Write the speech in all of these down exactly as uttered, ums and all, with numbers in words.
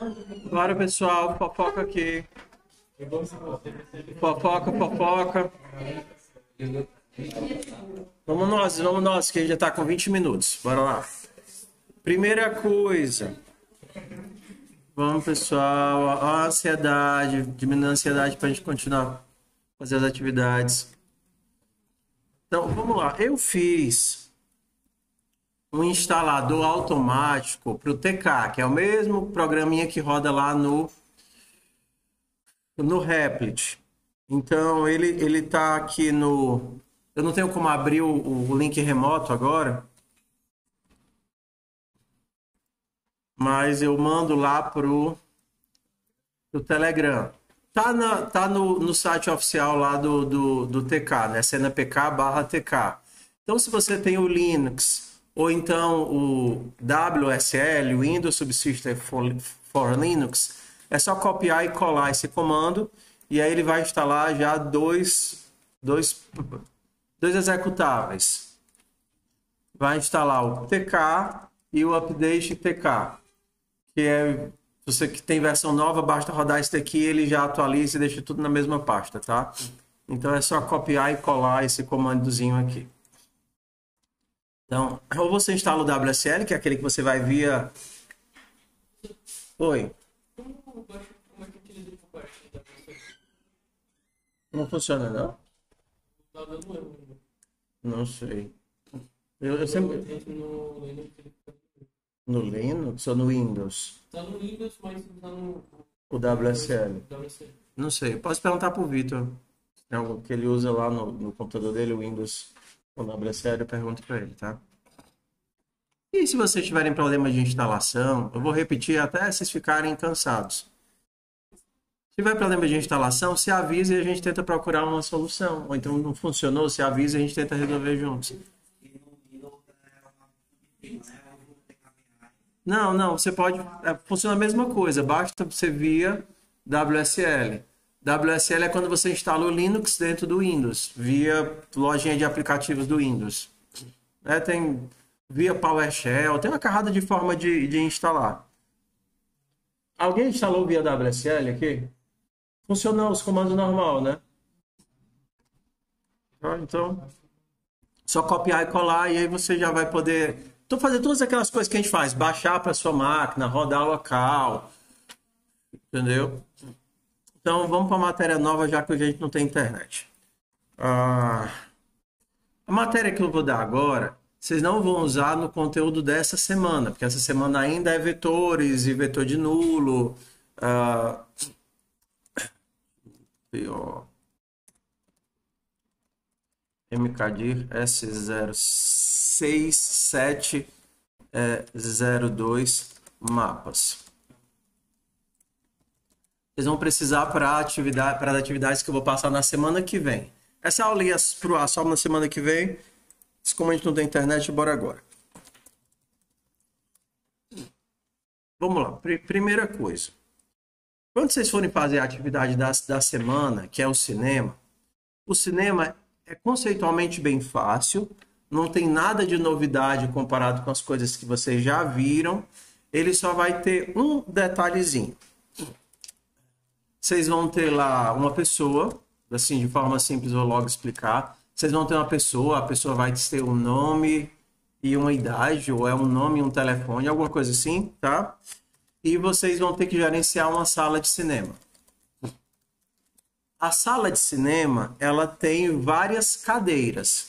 Bora, pessoal, fofoca aqui. Fofoca, fofoca. Vamos nós, vamos nós, que a gente já tá com vinte minutos. Bora lá. Primeira coisa. Vamos, pessoal. A ansiedade, diminuir a ansiedade para a gente continuar fazer as atividades. Então, vamos lá. Eu fiz um instalador automático para o T K, que é o mesmo programinha que roda lá no no Replit. Então, ele ele tá aqui no. Eu não tenho como abrir o, o link remoto agora, mas eu mando lá pro, pro Telegram. Tá, na, tá no, no site oficial lá do, do, do T K, né? cnpk barra T K. Então, se você tem o Linux ou então o W S L, o Windows Subsystem for, for Linux, é só copiar e colar esse comando e aí ele vai instalar já dois, dois, dois executáveis. Vai instalar o T K e o Update T K, que é, você que tem versão nova, basta rodar esse daqui, ele já atualiza e deixa tudo na mesma pasta, tá? Então é só copiar e colar esse comandozinho aqui. Então, ou você instala o W S L, que é aquele que você vai via... Oi. Não funciona, não? Não sei. Eu, eu sempre... No Linux ou no Windows? Tá no Windows, mas tá no O W S L. W S L. Não sei. Posso perguntar pro Vitor. Tem algo que ele usa lá no, no computador dele, o Windows com W S L, eu pergunto para ele, tá? E se vocês tiverem problema de instalação, eu vou repetir até vocês ficarem cansados. Se tiver problema de instalação, se avisa e a gente tenta procurar uma solução. Ou então não funcionou, se avisa e a gente tenta resolver juntos. Não, não, você pode. É, funciona a mesma coisa, basta você via W S L. W S L é quando você instala o Linux dentro do Windows, via lojinha de aplicativos do Windows. É, tem via PowerShell, tem uma carrada de forma de, de instalar. Alguém instalou via W S L aqui? Funcionou os comandos normal, né? Ah, então, só copiar e colar e aí você já vai poder. Então, fazer todas aquelas coisas que a gente faz, baixar para sua máquina, rodar local, entendeu? Então, vamos para a matéria nova, já que a gente não tem internet. Ah, a matéria que eu vou dar agora, vocês não vão usar no conteúdo dessa semana, porque essa semana ainda é vetores e vetor de nulo. Ah, ó, mkdir S zero seis sete zero dois mapas. Vocês vão precisar para atividade, para as atividades que eu vou passar na semana que vem. Essa aula ia pro ar só na semana que vem. Como a gente não tem internet, bora agora. Vamos lá. Primeira coisa. Quando vocês forem fazer a atividade da, da semana, que é o cinema, o cinema é conceitualmente bem fácil, não tem nada de novidade comparado com as coisas que vocês já viram. Ele só vai ter um detalhezinho. Vocês vão ter lá uma pessoa, assim, de forma simples, vou logo explicar. Vocês vão ter uma pessoa, a pessoa vai ter um nome e uma idade, ou é um nome e um telefone, alguma coisa assim, tá? E vocês vão ter que gerenciar uma sala de cinema. A sala de cinema, ela tem várias cadeiras.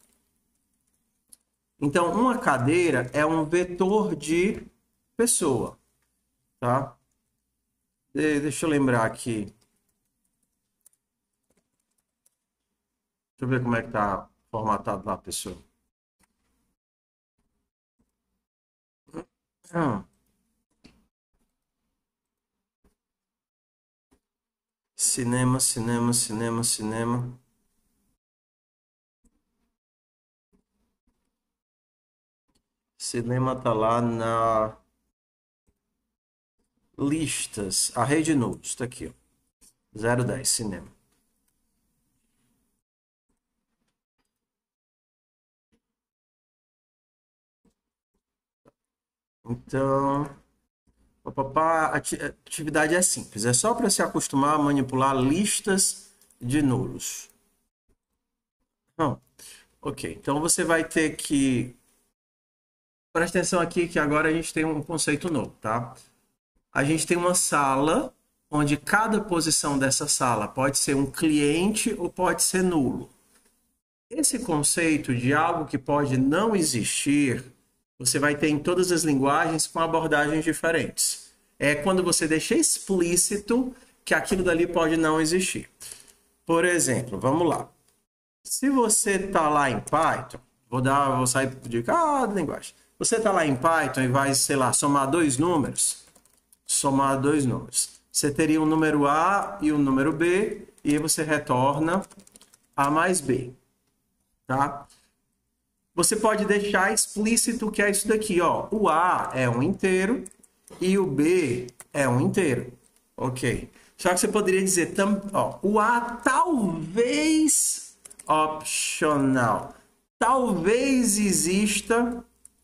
Então, uma cadeira é um vetor de pessoa, tá? Deixa eu lembrar aqui. Deixa eu ver como é que tá formatado lá a pessoa. Hum. Cinema, cinema, cinema, cinema. Cinema tá lá na listas. A rede News tá aqui, ó. zero dez, cinema. Então, Papapá, ati- atividade é simples, é só para se acostumar a manipular listas de nulos. Não. Ok, então você vai ter que. Presta atenção aqui que agora a gente tem um conceito novo, tá? A gente tem uma sala onde cada posição dessa sala pode ser um cliente ou pode ser nulo. Esse conceito de algo que pode não existir, você vai ter em todas as linguagens com abordagens diferentes. É quando você deixa explícito que aquilo dali pode não existir. Por exemplo, vamos lá. Se você está lá em Python, vou dar, vou sair de cada linguagem. Você está lá em Python e vai, sei lá, somar dois números. Somar dois números. Você teria um número A e um número B, e aí você retorna A mais B. Tá? Você pode deixar explícito que é isso daqui, ó. O A é um inteiro e o B é um inteiro. Ok. Só que você poderia dizer, ó, o A talvez opcional. Talvez exista.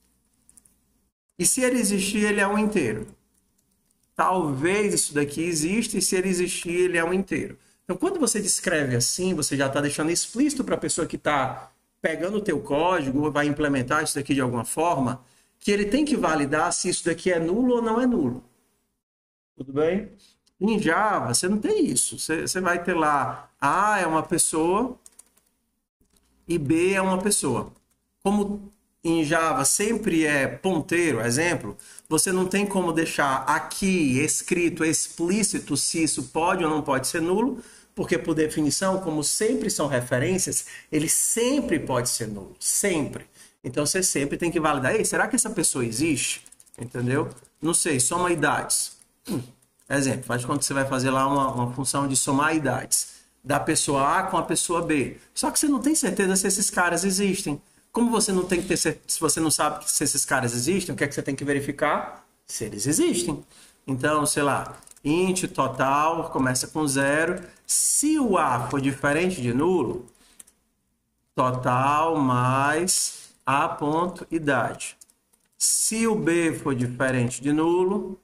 E se ele existir, ele é um inteiro. Talvez isso daqui exista e se ele existir, ele é um inteiro. Então, quando você descreve assim, você já está deixando explícito para a pessoa que está pegando o teu código ou vai implementar isso daqui de alguma forma, que ele tem que validar se isso daqui é nulo ou não é nulo. Tudo bem? Em Java, você não tem isso. Você, você vai ter lá A é uma pessoa e B é uma pessoa. Como em Java sempre é ponteiro, exemplo, você não tem como deixar aqui escrito explícito se isso pode ou não pode ser nulo, porque por definição, como sempre são referências, ele sempre pode ser nulo, sempre. Então você sempre tem que validar, ei, será que essa pessoa existe? Entendeu? Não sei, soma idades. Hum, exemplo, faz quando você vai fazer lá uma, uma função de somar idades da pessoa A com a pessoa B. Só que você não tem certeza se esses caras existem. Como você não tem que ter certeza, se você não sabe se esses caras existem, o que é que você tem que verificar? Se eles existem. Então, sei lá, int total começa com zero. Se o A for diferente de nulo, total mais A ponto idade. Se o B for diferente de nulo,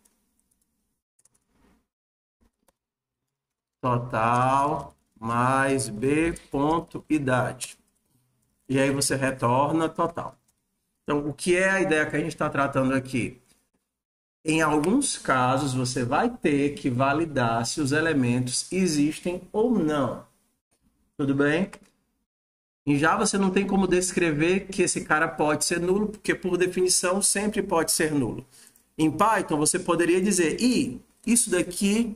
total mais B ponto idade. E aí você retorna total. Então, o que é a ideia que a gente está tratando aqui? Em alguns casos, você vai ter que validar se os elementos existem ou não. Tudo bem? Em Java, você não tem como descrever que esse cara pode ser nulo, porque, por definição, sempre pode ser nulo. Em Python, você poderia dizer, e isso daqui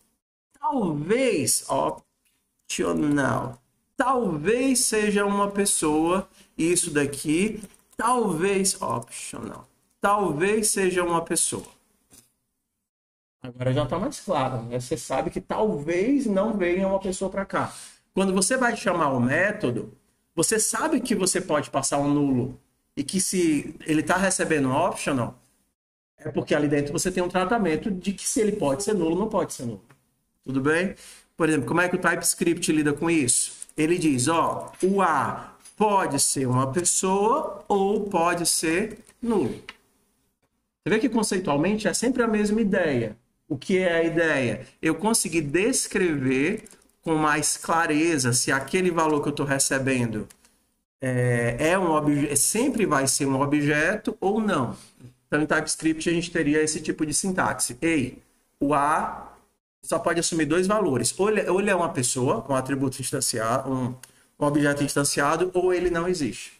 talvez, opcional, talvez seja uma pessoa, isso daqui, talvez, optional, talvez seja uma pessoa. Agora já está mais claro, né? Você sabe que talvez não venha uma pessoa para cá. Quando você vai chamar o método, você sabe que você pode passar um nulo e que se ele está recebendo um optional, é porque ali dentro você tem um tratamento de que se ele pode ser nulo, não pode ser nulo. Tudo bem? Por exemplo, como é que o TypeScript lida com isso? Ele diz, ó, o A pode ser uma pessoa ou pode ser nulo. Você vê que conceitualmente é sempre a mesma ideia. O que é a ideia? Eu conseguir descrever com mais clareza se aquele valor que eu estou recebendo é, é um objeto, sempre vai ser um objeto ou não. Então, em TypeScript, a gente teria esse tipo de sintaxe. Ei, o A só pode assumir dois valores. Ou ele, ou ele é uma pessoa, um atributo instanciado, um, um objeto instanciado, ou ele não existe.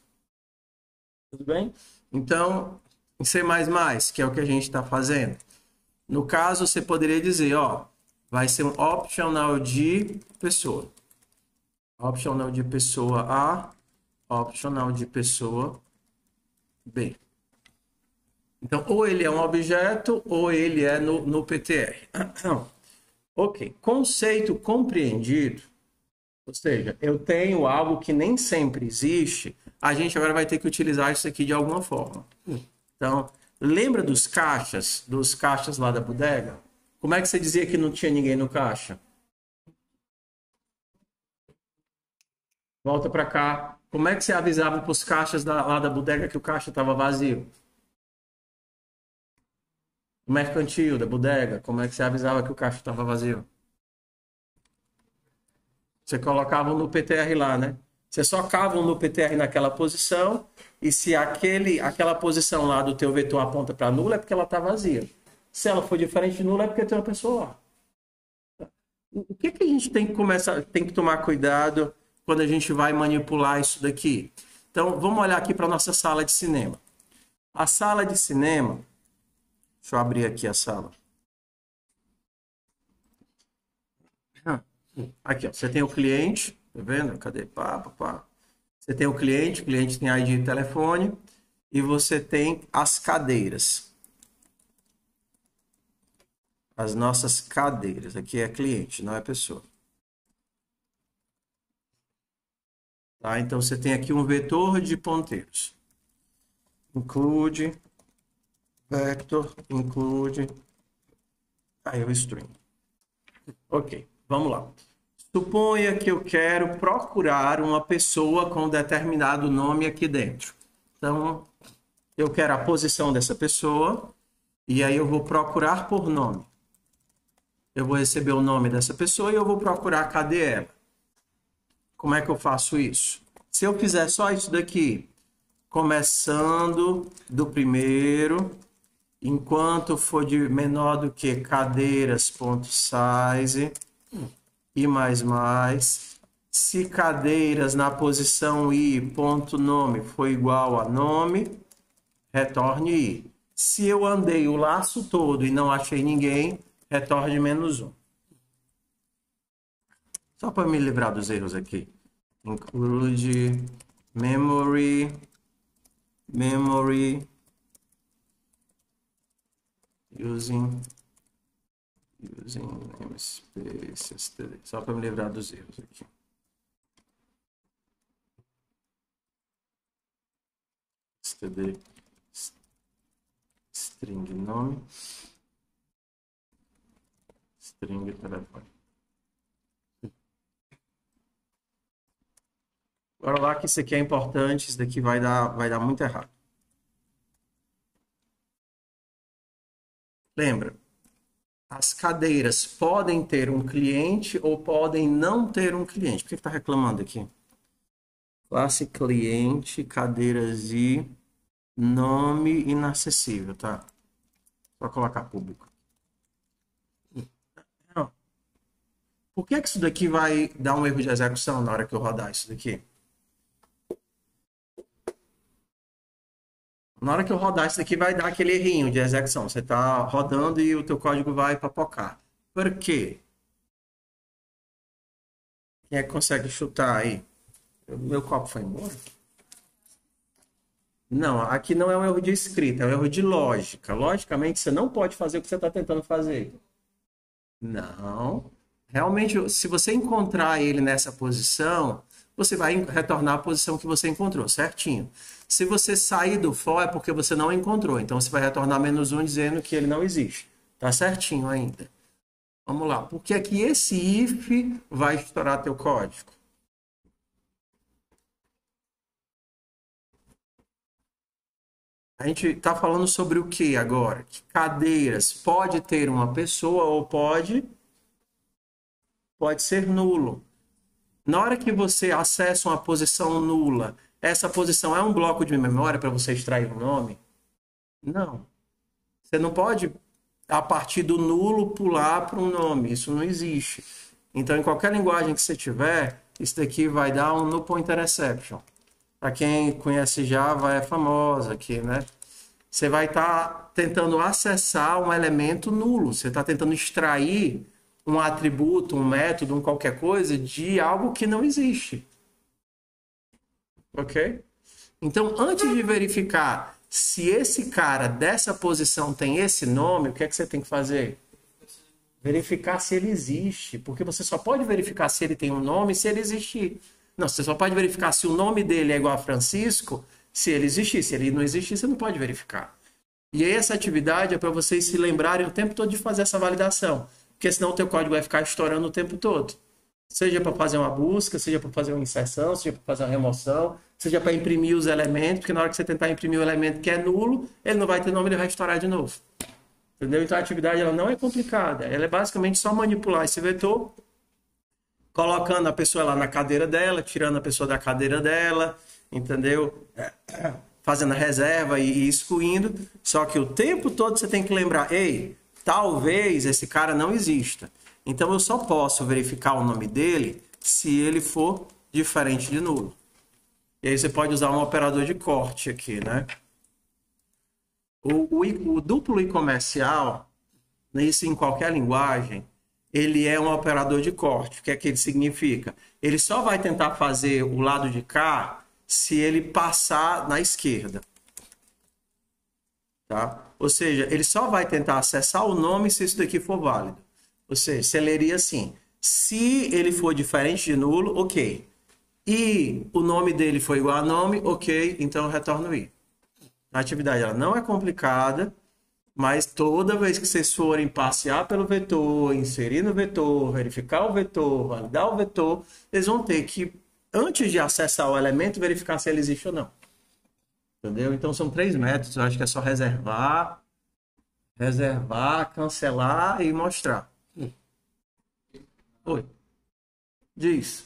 Tudo bem? Então, em C mais mais, que é o que a gente está fazendo. No caso, você poderia dizer, ó, vai ser um optional de pessoa. Optional de pessoa A, optional de pessoa B. Então, ou ele é um objeto, ou ele é no, no P T R. Ok. Conceito compreendido. Ou seja, eu tenho algo que nem sempre existe, a gente agora vai ter que utilizar isso aqui de alguma forma. Então, lembra dos caixas, dos caixas lá da bodega? Como é que você dizia que não tinha ninguém no caixa? Volta para cá. Como é que você avisava para os caixas da, lá da bodega que o caixa estava vazio? Mercantil, da bodega, como é que você avisava que o caixa estava vazio? Você colocava no P T R lá, né? Você só cava no P T R naquela posição e se aquele, aquela posição lá do teu vetor aponta para nula é porque ela está vazia. Se ela for diferente de nula é porque tem uma pessoa lá. O que, que a gente tem que começar, tem que tomar cuidado quando a gente vai manipular isso daqui? Então, vamos olhar aqui para a nossa sala de cinema. A sala de cinema, deixa eu abrir aqui a sala. Aqui, ó, você tem o cliente, tá vendo? Cadê? Pá, pá, pá. Você tem o cliente, o cliente tem I D e telefone, e você tem as cadeiras. As nossas cadeiras. Aqui é cliente, não é pessoa. Tá? Então, você tem aqui um vetor de ponteiros. Include, vector, include, aí o string. Ok, vamos lá. Suponha que eu quero procurar uma pessoa com determinado nome aqui dentro. Então, eu quero a posição dessa pessoa e aí eu vou procurar por nome. Eu vou receber o nome dessa pessoa e eu vou procurar cadê ela. Como é que eu faço isso? Se eu fizer só isso daqui, começando do primeiro, enquanto for de menor do que cadeiras.size e mais mais, se cadeiras na posição i.nome for igual a nome, retorne i. Se eu andei o laço todo e não achei ninguém, retorne menos um. Só para me livrar dos erros aqui. Include memory, memory, using, using namespace, std. Só para me livrar dos erros aqui. std, string nome, string telefone. Agora lá que isso aqui é importante, isso daqui vai dar, vai dar muito errado. Lembra, as cadeiras podem ter um cliente ou podem não ter um cliente. Por que está reclamando aqui? Classe cliente, cadeiras e nome inacessível, tá? Só colocar público. Não. Por que que isso daqui vai dar um erro de execução na hora que eu rodar isso daqui? Na hora que eu rodar isso aqui vai dar aquele errinho de execução. Você está rodando e o teu código vai papocar. Por quê? Quem é que consegue chutar aí? O meu copo foi embora? Não, aqui não é um erro de escrita, é um erro de lógica. Logicamente, você não pode fazer o que você está tentando fazer. Não. Realmente, se você encontrar ele nessa posição, você vai retornar a posição que você encontrou, certinho. Se você sair do for, é porque você não encontrou. Então, você vai retornar menos um dizendo que ele não existe. Tá certinho ainda. Vamos lá. Por que é que esse if vai estourar teu código? A gente está falando sobre o que agora? Que cadeiras pode ter uma pessoa ou pode, pode ser nulo. Na hora que você acessa uma posição nula, essa posição é um bloco de memória para você extrair um nome? Não. Você não pode, a partir do nulo, pular para um nome. Isso não existe. Então, em qualquer linguagem que você tiver, isso daqui vai dar um null pointer exception. Para quem conhece Java, é famosa aqui, né? Você vai estar tá tentando acessar um elemento nulo. Você está tentando extrair um atributo, um método, um qualquer coisa de algo que não existe. Ok? Então, antes de verificar se esse cara dessa posição tem esse nome, o que é que você tem que fazer? Verificar se ele existe. Porque você só pode verificar se ele tem um nome se ele existir. Não, você só pode verificar se o nome dele é igual a Francisco se ele existir. Se ele não existir, você não pode verificar. E aí essa atividade é para vocês se lembrarem o tempo todo de fazer essa validação. Porque senão o teu código vai ficar estourando o tempo todo. Seja para fazer uma busca, seja para fazer uma inserção, seja para fazer uma remoção, seja para imprimir os elementos, porque na hora que você tentar imprimir o elemento que é nulo, ele não vai ter nome, ele vai estourar de novo. Entendeu? Então a atividade ela não é complicada. Ela é basicamente só manipular esse vetor, colocando a pessoa lá na cadeira dela, tirando a pessoa da cadeira dela, entendeu? Fazendo a reserva e excluindo. Só que o tempo todo você tem que lembrar, ei, talvez esse cara não exista. Então eu só posso verificar o nome dele se ele for diferente de nulo. E aí você pode usar um operador de corte aqui, né? O, o, o duplo i comercial, isso em qualquer linguagem, ele é um operador de corte. O que é que ele significa? Ele só vai tentar fazer o lado de cá se ele passar na esquerda. Tá? Ou seja, ele só vai tentar acessar o nome se isso daqui for válido. Ou seja, você leria assim, se ele for diferente de nulo, ok. E o nome dele foi igual a nome, ok, então eu retorno i. A atividade ela não é complicada, mas toda vez que vocês forem passear pelo vetor, inserir no vetor, verificar o vetor, validar o vetor, eles vão ter que, antes de acessar o elemento, verificar se ele existe ou não. Entendeu? Então são três métodos, eu acho que é só reservar, reservar, cancelar e mostrar. Oi. Diz.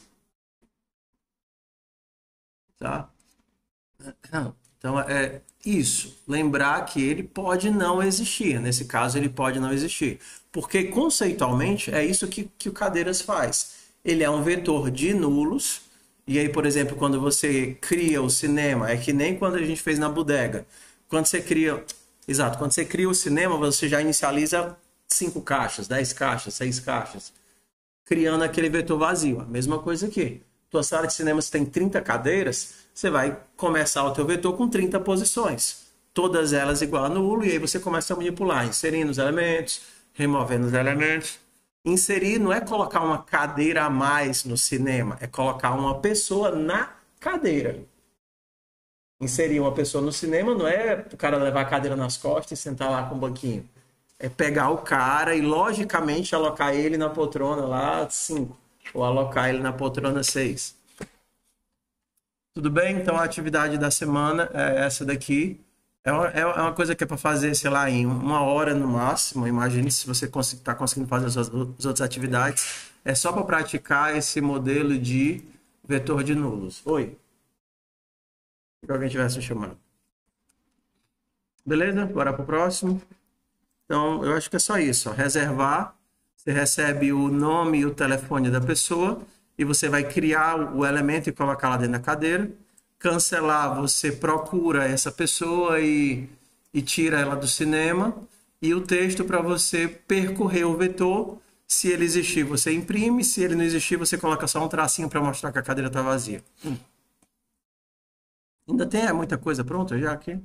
Tá? Então é isso. Lembrar que ele pode não existir. Nesse caso, ele pode não existir. Porque conceitualmente é isso que, que o Cadeiras faz. Ele é um vetor de nulos. E aí, por exemplo, quando você cria o cinema, é que nem quando a gente fez na bodega. Quando você cria. Exato, quando você cria o cinema, você já inicializa cinco caixas, dez caixas, seis caixas, criando aquele vetor vazio. A mesma coisa aqui. Tua sala de cinema tem trinta cadeiras, você vai começar o teu vetor com trinta posições. Todas elas igual a nulo, e aí você começa a manipular, inserindo os elementos, removendo os elementos. Inserir não é colocar uma cadeira a mais no cinema, é colocar uma pessoa na cadeira. Inserir uma pessoa no cinema não é o cara levar a cadeira nas costas e sentar lá com o banquinho. É pegar o cara e, logicamente, alocar ele na poltrona lá cinco. Ou alocar ele na poltrona seis. Tudo bem? Então, a atividade da semana é essa daqui. É uma, é uma coisa que é para fazer, sei lá, em uma hora no máximo. Imagine se você está conseguindo fazer as, as outras atividades. É só para praticar esse modelo de vetor de nulos. Oi? Se alguém tivesse me chamando. Beleza? Bora para o próximo. Então, eu acho que é só isso. Ó. Reservar. Você recebe o nome e o telefone da pessoa e você vai criar o elemento e colocar lá dentro da cadeira. Cancelar, você procura essa pessoa e, e tira ela do cinema. E o texto para você percorrer o vetor. Se ele existir, você imprime. Se ele não existir, você coloca só um tracinho para mostrar que a cadeira está vazia. Hum. Ainda tem muita coisa pronta já aqui?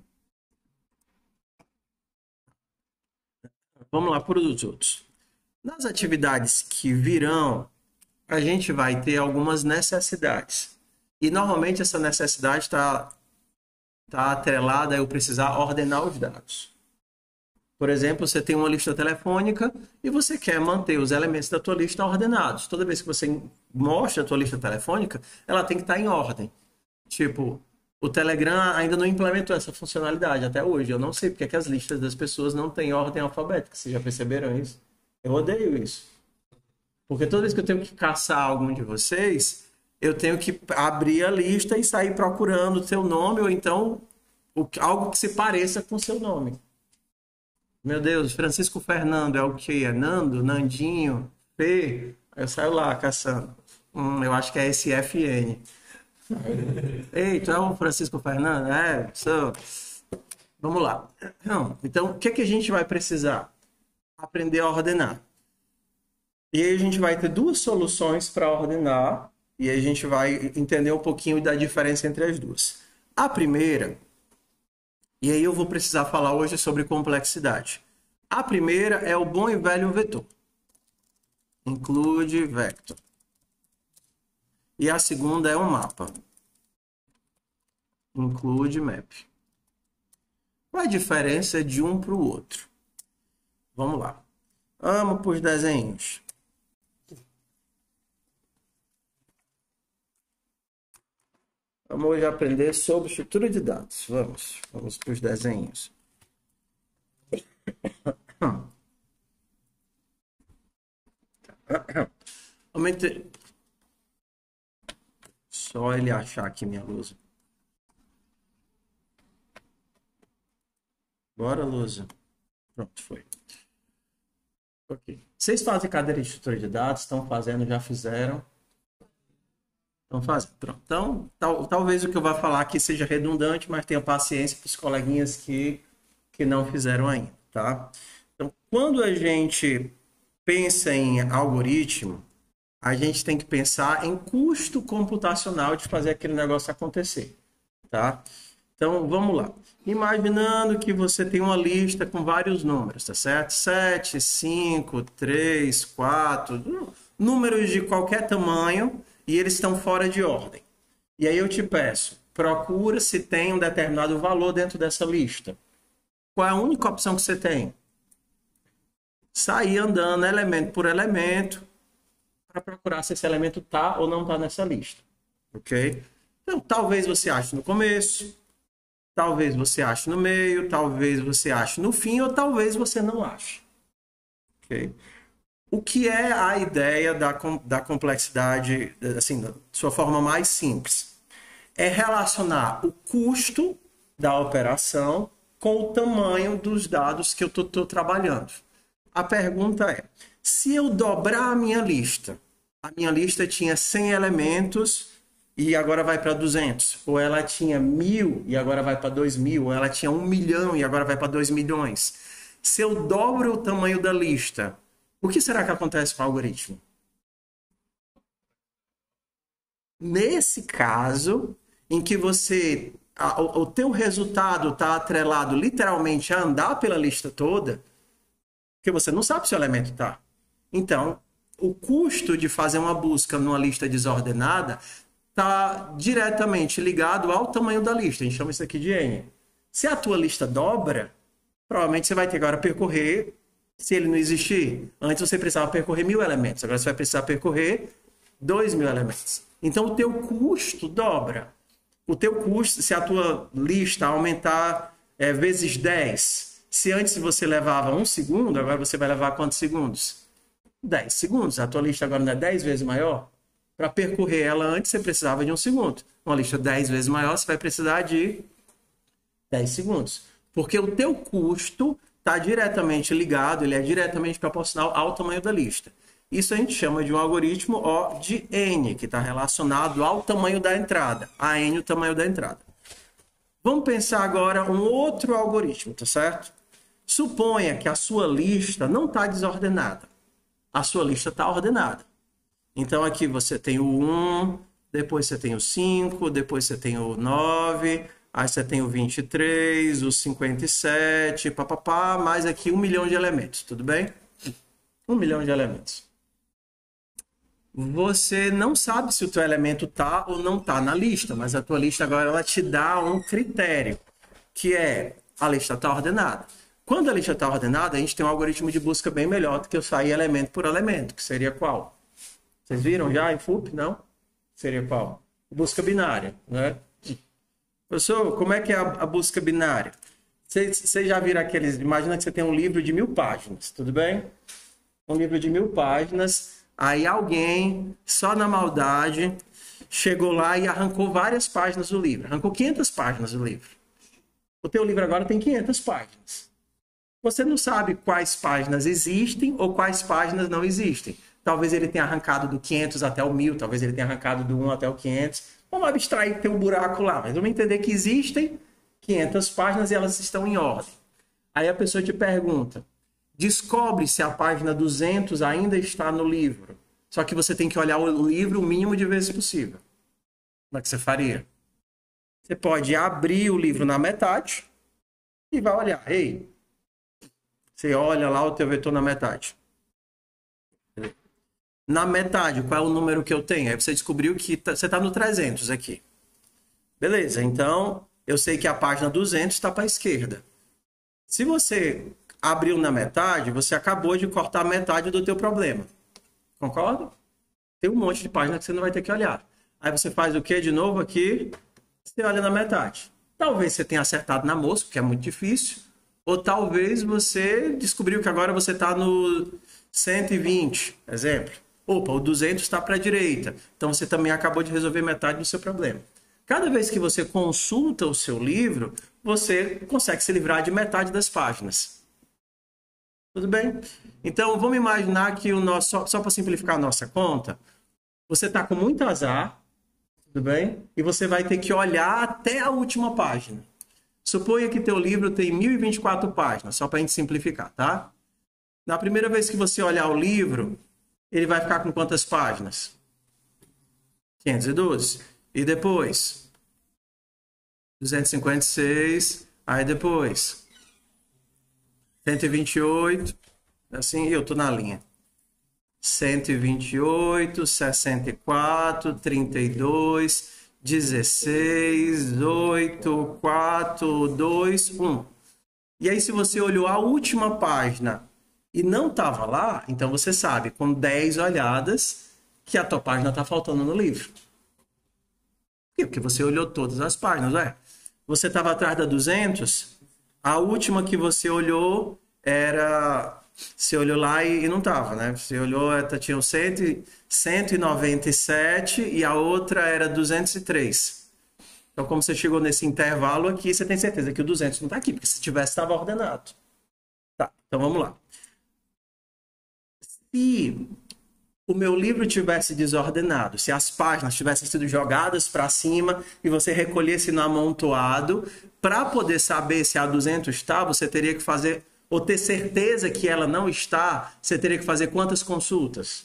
Vamos lá para os outros. Nas atividades que virão, a gente vai ter algumas necessidades. E normalmente essa necessidade está tá atrelada a eu precisar ordenar os dados. Por exemplo, você tem uma lista telefônica e você quer manter os elementos da tua lista ordenados. Toda vez que você mostra a tua lista telefônica, ela tem que estar em ordem. Tipo, o Telegram ainda não implementou essa funcionalidade até hoje. Eu não sei porque é que as listas das pessoas não têm ordem alfabética. Vocês já perceberam isso? Eu odeio isso. Porque toda vez que eu tenho que caçar algum de vocês, eu tenho que abrir a lista e sair procurando o seu nome ou então algo que se pareça com o seu nome. Meu Deus, Francisco Fernando é o quê? É Nando? Nandinho? P? Aí eu saio lá caçando. Hum, eu acho que é esse F N. Ei, tu é o Francisco Fernando? É, sou. Vamos lá. Então, o que, é que a gente vai precisar? Aprender a ordenar. E aí a gente vai ter duas soluções para ordenar e aí a gente vai entender um pouquinho da diferença entre as duas. A primeira, e aí eu vou precisar falar hoje sobre complexidade. A primeira é o bom e velho vetor. Include vector. E a segunda é um mapa. Include map. Qual a diferença de um para o outro? Vamos lá. Amo para os desenhos. Vamos hoje aprender sobre estrutura de dados. Vamos, vamos para os desenhos. Aumente... Só ele achar aqui minha lousa. Bora, lousa. Pronto, foi. Ok. Vocês fazem cadeira de estrutura de dados? Estão fazendo, já fizeram? Estão fazendo. Pronto. Então, tal, talvez o que eu vá falar aqui seja redundante, mas tenha paciência para os coleguinhas que, que não fizeram ainda, tá? Então, quando a gente pensa em algoritmo, a gente tem que pensar em custo computacional de fazer aquele negócio acontecer, tá? Então, vamos lá. Imaginando que você tem uma lista com vários números, tá certo? sete, cinco, três, quatro, números de qualquer tamanho e eles estão fora de ordem. E aí eu te peço, procura se tem um determinado valor dentro dessa lista. Qual é a única opção que você tem? Sair andando elemento por elemento para procurar se esse elemento está ou não está nessa lista, ok? Então, talvez você ache no começo, talvez você ache no meio, talvez você ache no fim, ou talvez você não ache, ok? O que é a ideia da, da complexidade, assim, da sua forma mais simples? É relacionar o custo da operação com o tamanho dos dados que eu estou trabalhando. A pergunta é, se eu dobrar a minha lista, a minha lista tinha cem elementos e agora vai para duzentos, ou ela tinha mil e agora vai para dois mil, ou ela tinha um milhão e agora vai para dois milhões. Se eu dobro o tamanho da lista, o que será que acontece com o algoritmo? Nesse caso, em que você, a, o, o teu resultado está atrelado literalmente a andar pela lista toda, porque você não sabe se o elemento está. Então, o custo de fazer uma busca numa lista desordenada está diretamente ligado ao tamanho da lista. A gente chama isso aqui de N. Se a tua lista dobra, provavelmente você vai ter agora percorrer, se ele não existir, antes você precisava percorrer mil elementos, agora você vai precisar percorrer dois mil elementos. Então, o teu custo dobra. O teu custo, se a tua lista aumentar é, vezes dez, se antes você levava um segundo, agora você vai levar quantos segundos? dez segundos. A tua lista agora não é dez vezes maior? Para percorrer ela antes, você precisava de um segundo. Uma lista dez vezes maior, você vai precisar de dez segundos. Porque o teu custo está diretamente ligado, ele é diretamente proporcional ao tamanho da lista. Isso a gente chama de um algoritmo O de N, que está relacionado ao tamanho da entrada. A N, o tamanho da entrada. Vamos pensar agora um outro algoritmo, tá certo? Suponha que a sua lista não está desordenada. A sua lista está ordenada. Então, aqui você tem o um, depois você tem o cinco, depois você tem o nove, aí você tem o vinte e três, o cinquenta e sete, papapá, mais aqui um milhão de elementos, tudo bem? Um milhão de elementos. Você não sabe se o teu elemento está ou não está na lista, mas a tua lista agora ela te dá um critério, que é a lista está ordenada. Quando a lista está ordenada, a gente tem um algoritmo de busca bem melhor do que eu sair elemento por elemento, que seria qual? Vocês viram já em F U P? Não? Seria qual? Busca binária, né? Professor, como é que é a, a busca binária? Vocês, vocês já viram aqueles... Imagina que você tem um livro de mil páginas, tudo bem? Um livro de mil páginas, aí alguém, só na maldade, chegou lá e arrancou várias páginas do livro. Arrancou quinhentas páginas do livro. O teu livro agora tem quinhentas páginas. Você não sabe quais páginas existem ou quais páginas não existem. Talvez ele tenha arrancado do quinhentos até o mil, talvez ele tenha arrancado do um até o quinhentos. Vamos abstrair que tem um buraco lá, mas vamos entender que existem quinhentas páginas e elas estão em ordem. Aí a pessoa te pergunta, descobre se a página duzentos ainda está no livro. Só que você tem que olhar o livro o mínimo de vezes possível. Como é que você faria? Você pode abrir o livro na metade e vai olhar. Ei, você olha lá o teu vetor na metade. Na metade, qual é o número que eu tenho? Aí você descobriu que tá, você está no trezentos aqui. Beleza, então eu sei que a página duzentos está para a esquerda. Se você abriu na metade, você acabou de cortar metade do teu problema. Concorda? Tem um monte de página que você não vai ter que olhar. Aí você faz o que de novo aqui? Você olha na metade. Talvez você tenha acertado na mosca, que é muito difícil. Ou talvez você descobriu que agora você está no cento e vinte, exemplo. Opa, o duzentos está para a direita. Então você também acabou de resolver metade do seu problema. Cada vez que você consulta o seu livro, você consegue se livrar de metade das páginas. Tudo bem? Então vamos imaginar que o nosso, só, só para simplificar a nossa conta, você está com muito azar, tudo bem? E você vai ter que olhar até a última página. Suponha que teu livro tem mil e vinte e quatro páginas, só para a gente simplificar, tá? Na primeira vez que você olhar o livro, ele vai ficar com quantas páginas? quinhentos e doze. E depois? duzentos e cinquenta e seis. Aí depois? cento e vinte e oito. Assim, eu tô na linha. cento e vinte e oito, sessenta e quatro, trinta e dois, dezesseis, oito, quatro, dois, um. E aí, se você olhou a última página e não estava lá, então você sabe, com dez olhadas, que a tua página está faltando no livro. Por quê? Porque você olhou todas as páginas, é? Você estava atrás da duzentos, a última que você olhou era... Você olhou lá e, e não estava, né? Você olhou, tinha o cento e noventa e sete e a outra era duzentos e três. Então, como você chegou nesse intervalo aqui, você tem certeza que o duzentos não está aqui, porque se tivesse, estava ordenado. Tá, então vamos lá. Se o meu livro tivesse desordenado, se as páginas tivessem sido jogadas para cima e você recolhesse no amontoado, para poder saber se a duzentos está, você teria que fazer... ou ter certeza que ela não está, você teria que fazer quantas consultas?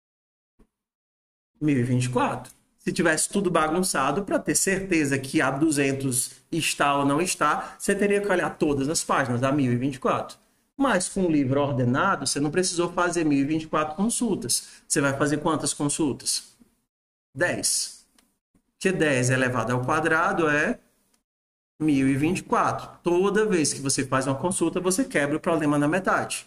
mil e vinte e quatro. Se tivesse tudo bagunçado, para ter certeza que a duzentos está ou não está, você teria que olhar todas as páginas da mil e vinte e quatro. Mas com o livro ordenado, você não precisou fazer mil e vinte e quatro consultas. Você vai fazer quantas consultas? dez. Que dez elevado ao quadrado é... mil e vinte e quatro. Toda vez que você faz uma consulta, você quebra o problema na metade.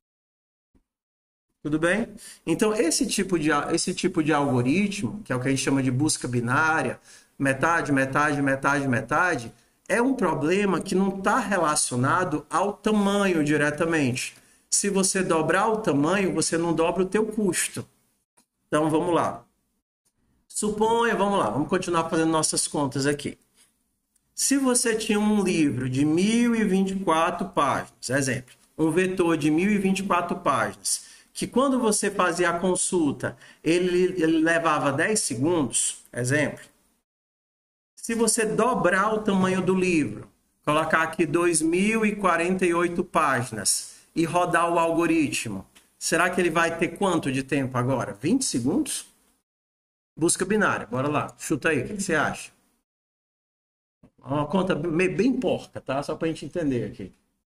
Tudo bem? Então, esse tipo de, esse tipo de algoritmo, que é o que a gente chama de busca binária, metade, metade, metade, metade, é um problema que não está relacionado ao tamanho diretamente. Se você dobrar o tamanho, você não dobra o teu custo. Então, vamos lá. Suponha, vamos lá, vamos continuar fazendo nossas contas aqui. Se você tinha um livro de mil e vinte e quatro páginas, exemplo, um vetor de mil e vinte e quatro páginas, que quando você fazia a consulta, ele, ele levava dez segundos, exemplo. Se você dobrar o tamanho do livro, colocar aqui dois mil e quarenta e oito páginas e rodar o algoritmo, será que ele vai ter quanto de tempo agora? vinte segundos? Busca binária, bora lá, chuta aí, o que você acha? Uma conta bem porca, tá? Só para a gente entender aqui.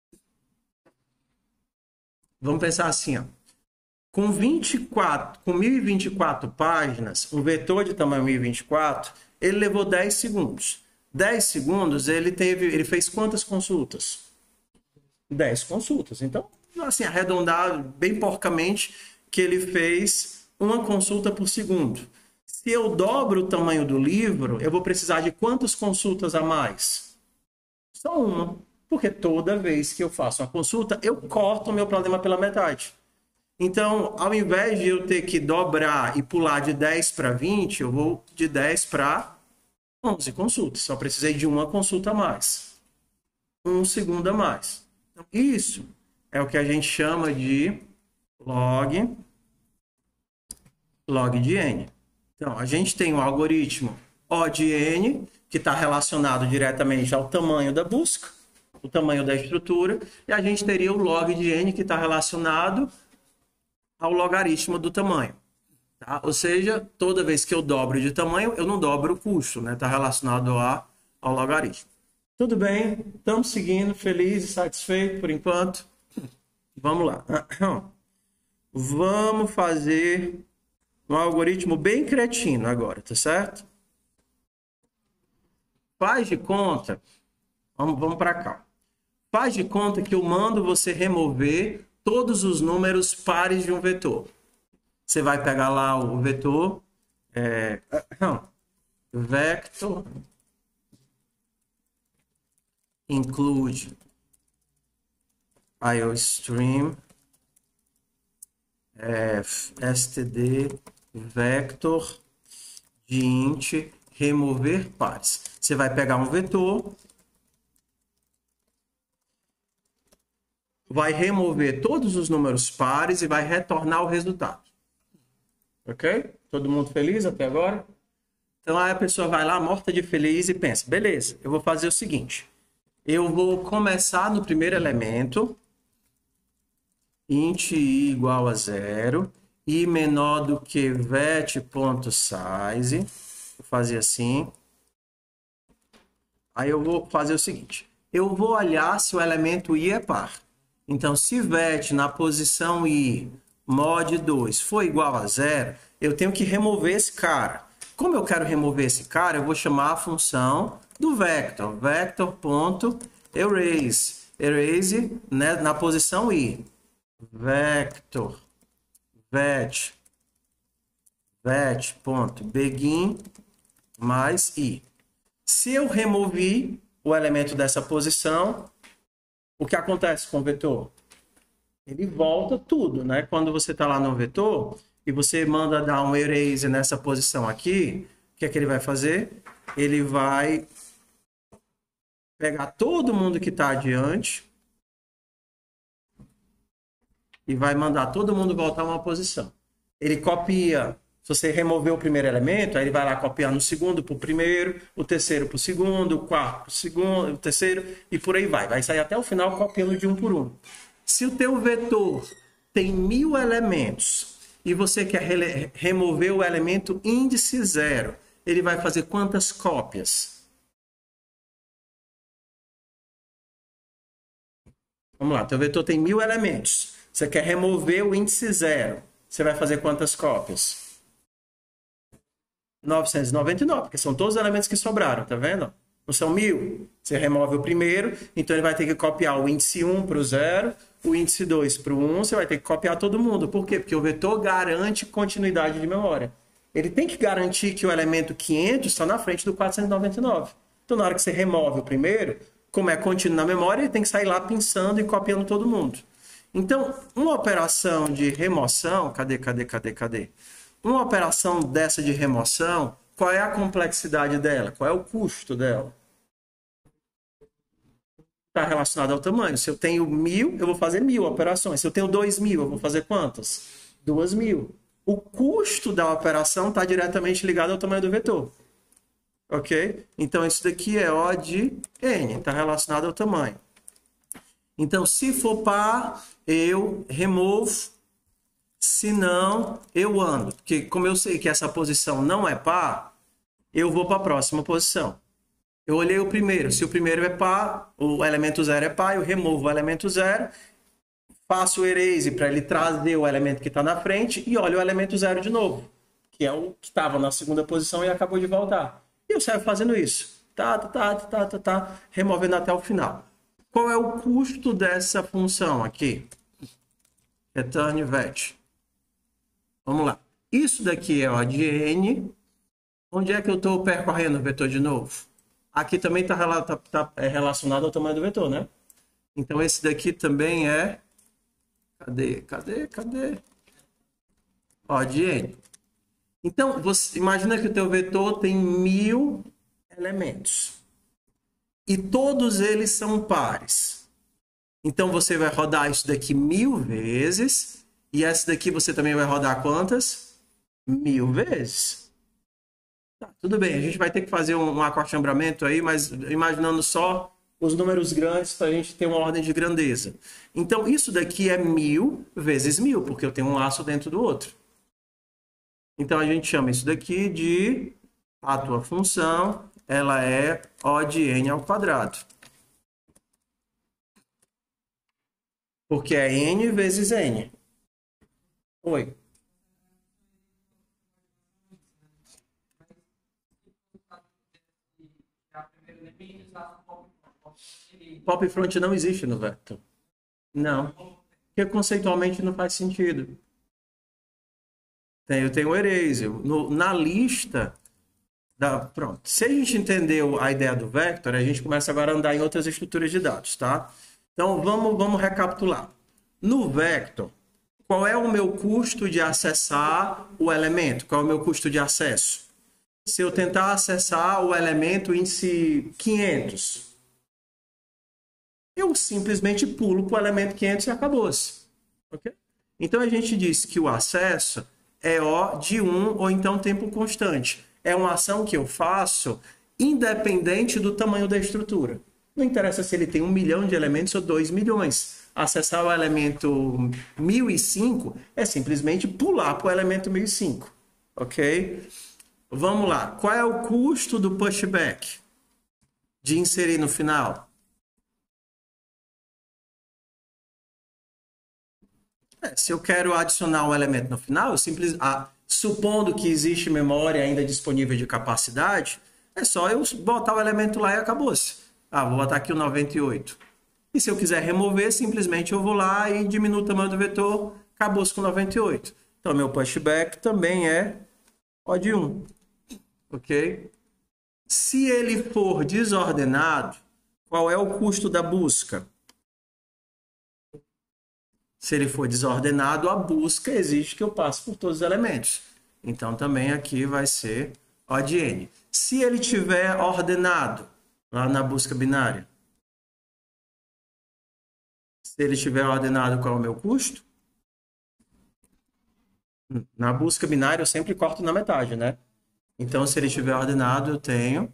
Vamos pensar assim, ó. Com, vinte e quatro, com mil e vinte e quatro páginas, um vetor de tamanho mil e vinte e quatro, ele levou dez segundos. dez segundos, ele, teve, ele fez quantas consultas? dez consultas. Então, assim, arredondar bem porcamente que ele fez uma consulta por segundo. Se eu dobro o tamanho do livro, eu vou precisar de quantas consultas a mais? Só uma. Porque toda vez que eu faço uma consulta, eu corto o meu problema pela metade. Então, ao invés de eu ter que dobrar e pular de dez para vinte, eu vou de dez para onze consultas. Só precisei de uma consulta a mais. Um segundo a mais. Então, isso é o que a gente chama de log, log de N. Então, a gente tem um algoritmo O de N, que está relacionado diretamente ao tamanho da busca, o tamanho da estrutura, e a gente teria o log de N, que está relacionado ao logaritmo do tamanho. Tá? Ou seja, toda vez que eu dobro de tamanho, eu não dobro o custo, né? Está relacionado a, ao logaritmo. Tudo bem, estamos seguindo, feliz e satisfeito por enquanto. Vamos lá. Vamos fazer um algoritmo bem cretino agora, tá certo? Faz de conta, vamos, vamos para cá. Faz de conta que eu mando você remover todos os números pares de um vetor. Você vai pegar lá o vetor, é, não, vector include iostream é, std vector de int remover pares. Você vai pegar um vetor, vai remover todos os números pares e vai retornar o resultado. Ok? Todo mundo feliz até agora? Então aí a pessoa vai lá morta de feliz e pensa, beleza, eu vou fazer o seguinte, eu vou começar no primeiro elemento, int i igual a zero, i menor do que vet.size, vou fazer assim. Aí eu vou fazer o seguinte, eu vou olhar se o elemento i é par. Então, se vet na posição i mod dois for igual a zero, eu tenho que remover esse cara. Como eu quero remover esse cara, eu vou chamar a função do vector, vector.erase, erase né, na posição i. Vector vet vet.begin mais i. Se eu removi o elemento dessa posição, o que acontece com o vetor? Ele volta tudo, né? Quando você está lá no vetor e você manda dar um erase nessa posição aqui, o que é que ele vai fazer? Ele vai pegar todo mundo que está adiante e vai mandar todo mundo voltar a uma posição. Ele copia, se você remover o primeiro elemento, aí ele vai lá copiar no segundo para o primeiro, o terceiro para o segundo, o quarto para o segundo, o terceiro, e por aí vai. Vai sair até o final copiando de um por um. Se o teu vetor tem mil elementos e você quer re remover o elemento índice zero, ele vai fazer quantas cópias? Vamos lá, teu vetor tem mil elementos. Você quer remover o índice zero. Você vai fazer quantas cópias? novecentos e noventa e nove, porque são todos os elementos que sobraram, tá vendo? Não são mil. Você remove o primeiro, então ele vai ter que copiar o índice um para o zero, o índice dois para o um, você vai ter que copiar todo mundo. Por quê? Porque o vetor garante continuidade de memória. Ele tem que garantir que o elemento quinhentos está na frente do quatrocentos e noventa e nove. Então, na hora que você remove o primeiro, como é contínuo na memória, ele tem que sair lá pensando e copiando todo mundo. Então, uma operação de remoção, cadê, cadê, cadê, cadê? Uma operação dessa de remoção, qual é a complexidade dela? Qual é o custo dela? Está relacionado ao tamanho. Se eu tenho mil, eu vou fazer mil operações. Se eu tenho dois mil, eu vou fazer quantas? Duas mil. O custo da operação está diretamente ligado ao tamanho do vetor. Ok? Então, isso daqui é O de N, está relacionado ao tamanho. Então, se for par, eu removo. Se não, eu ando. Porque como eu sei que essa posição não é par, eu vou para a próxima posição. Eu olhei o primeiro. Se o primeiro é par, o elemento zero é par, eu removo o elemento zero, faço o erase para ele trazer o elemento que está na frente e olho o elemento zero de novo, que é o que estava na segunda posição e acabou de voltar. E eu saio fazendo isso. Tá, tá, tá, tá, tá, tá, removendo até o final. Qual é o custo dessa função aqui? Return vet. Vamos lá. Isso daqui é O de N. Onde é que eu estou percorrendo o vetor de novo? Aqui também está tá, tá, é relacionado ao tamanho do vetor, né? Então, esse daqui também é... Cadê? Cadê? Cadê? O de N. Então, você imagina que o teu vetor tem mil elementos. E todos eles são pares. Então, você vai rodar isso daqui mil vezes. E essa daqui você também vai rodar quantas? Mil vezes. Tá, tudo bem, a gente vai ter que fazer um, um acostumamento aí, mas imaginando só os números grandes para a gente ter uma ordem de grandeza. Então, isso daqui é mil vezes mil, porque eu tenho um laço dentro do outro. Então, a gente chama isso daqui de a tua função, ela é O de N ao quadrado. Porque é N vezes N. Oi. Pop front não existe no vector. Não. Porque conceitualmente não faz sentido. Eu tenho o erase. No, na lista... Da, pronto. Se a gente entendeu a ideia do vector, a gente começa agora a andar em outras estruturas de dados, tá? Então, Então, vamos, vamos recapitular. No vector, qual é o meu custo de acessar o elemento? Qual é o meu custo de acesso? Se eu tentar acessar o elemento índice quinhentos, eu simplesmente pulo para o elemento quinhentos e acabou-se. Okay? Então, a gente disse que o acesso é O de um ou então tempo constante. É uma ação que eu faço independente do tamanho da estrutura. Não interessa se ele tem um milhão de elementos ou dois milhões. Acessar o elemento mil e cinco é simplesmente pular para o elemento mil e cinco. Ok? Vamos lá. Qual é o custo do pushback? De inserir no final? É, se eu quero adicionar um elemento no final, eu simples, ah, supondo que existe memória ainda disponível de capacidade, é só eu botar o elemento lá e acabou-se. Ah, vou botar aqui o noventa e oito. E se eu quiser remover, simplesmente eu vou lá e diminuo o tamanho do vetor, acabou-se com noventa e oito. Então, meu pushback também é O de um. Ok? Se ele for desordenado, qual é o custo da busca? Se ele for desordenado, a busca exige que eu passe por todos os elementos. Então, também aqui vai ser O de N. Se ele tiver ordenado, lá na busca binária, se ele estiver ordenado, qual é o meu custo? Na busca binária, eu sempre corto na metade, né? Então, se ele estiver ordenado, eu tenho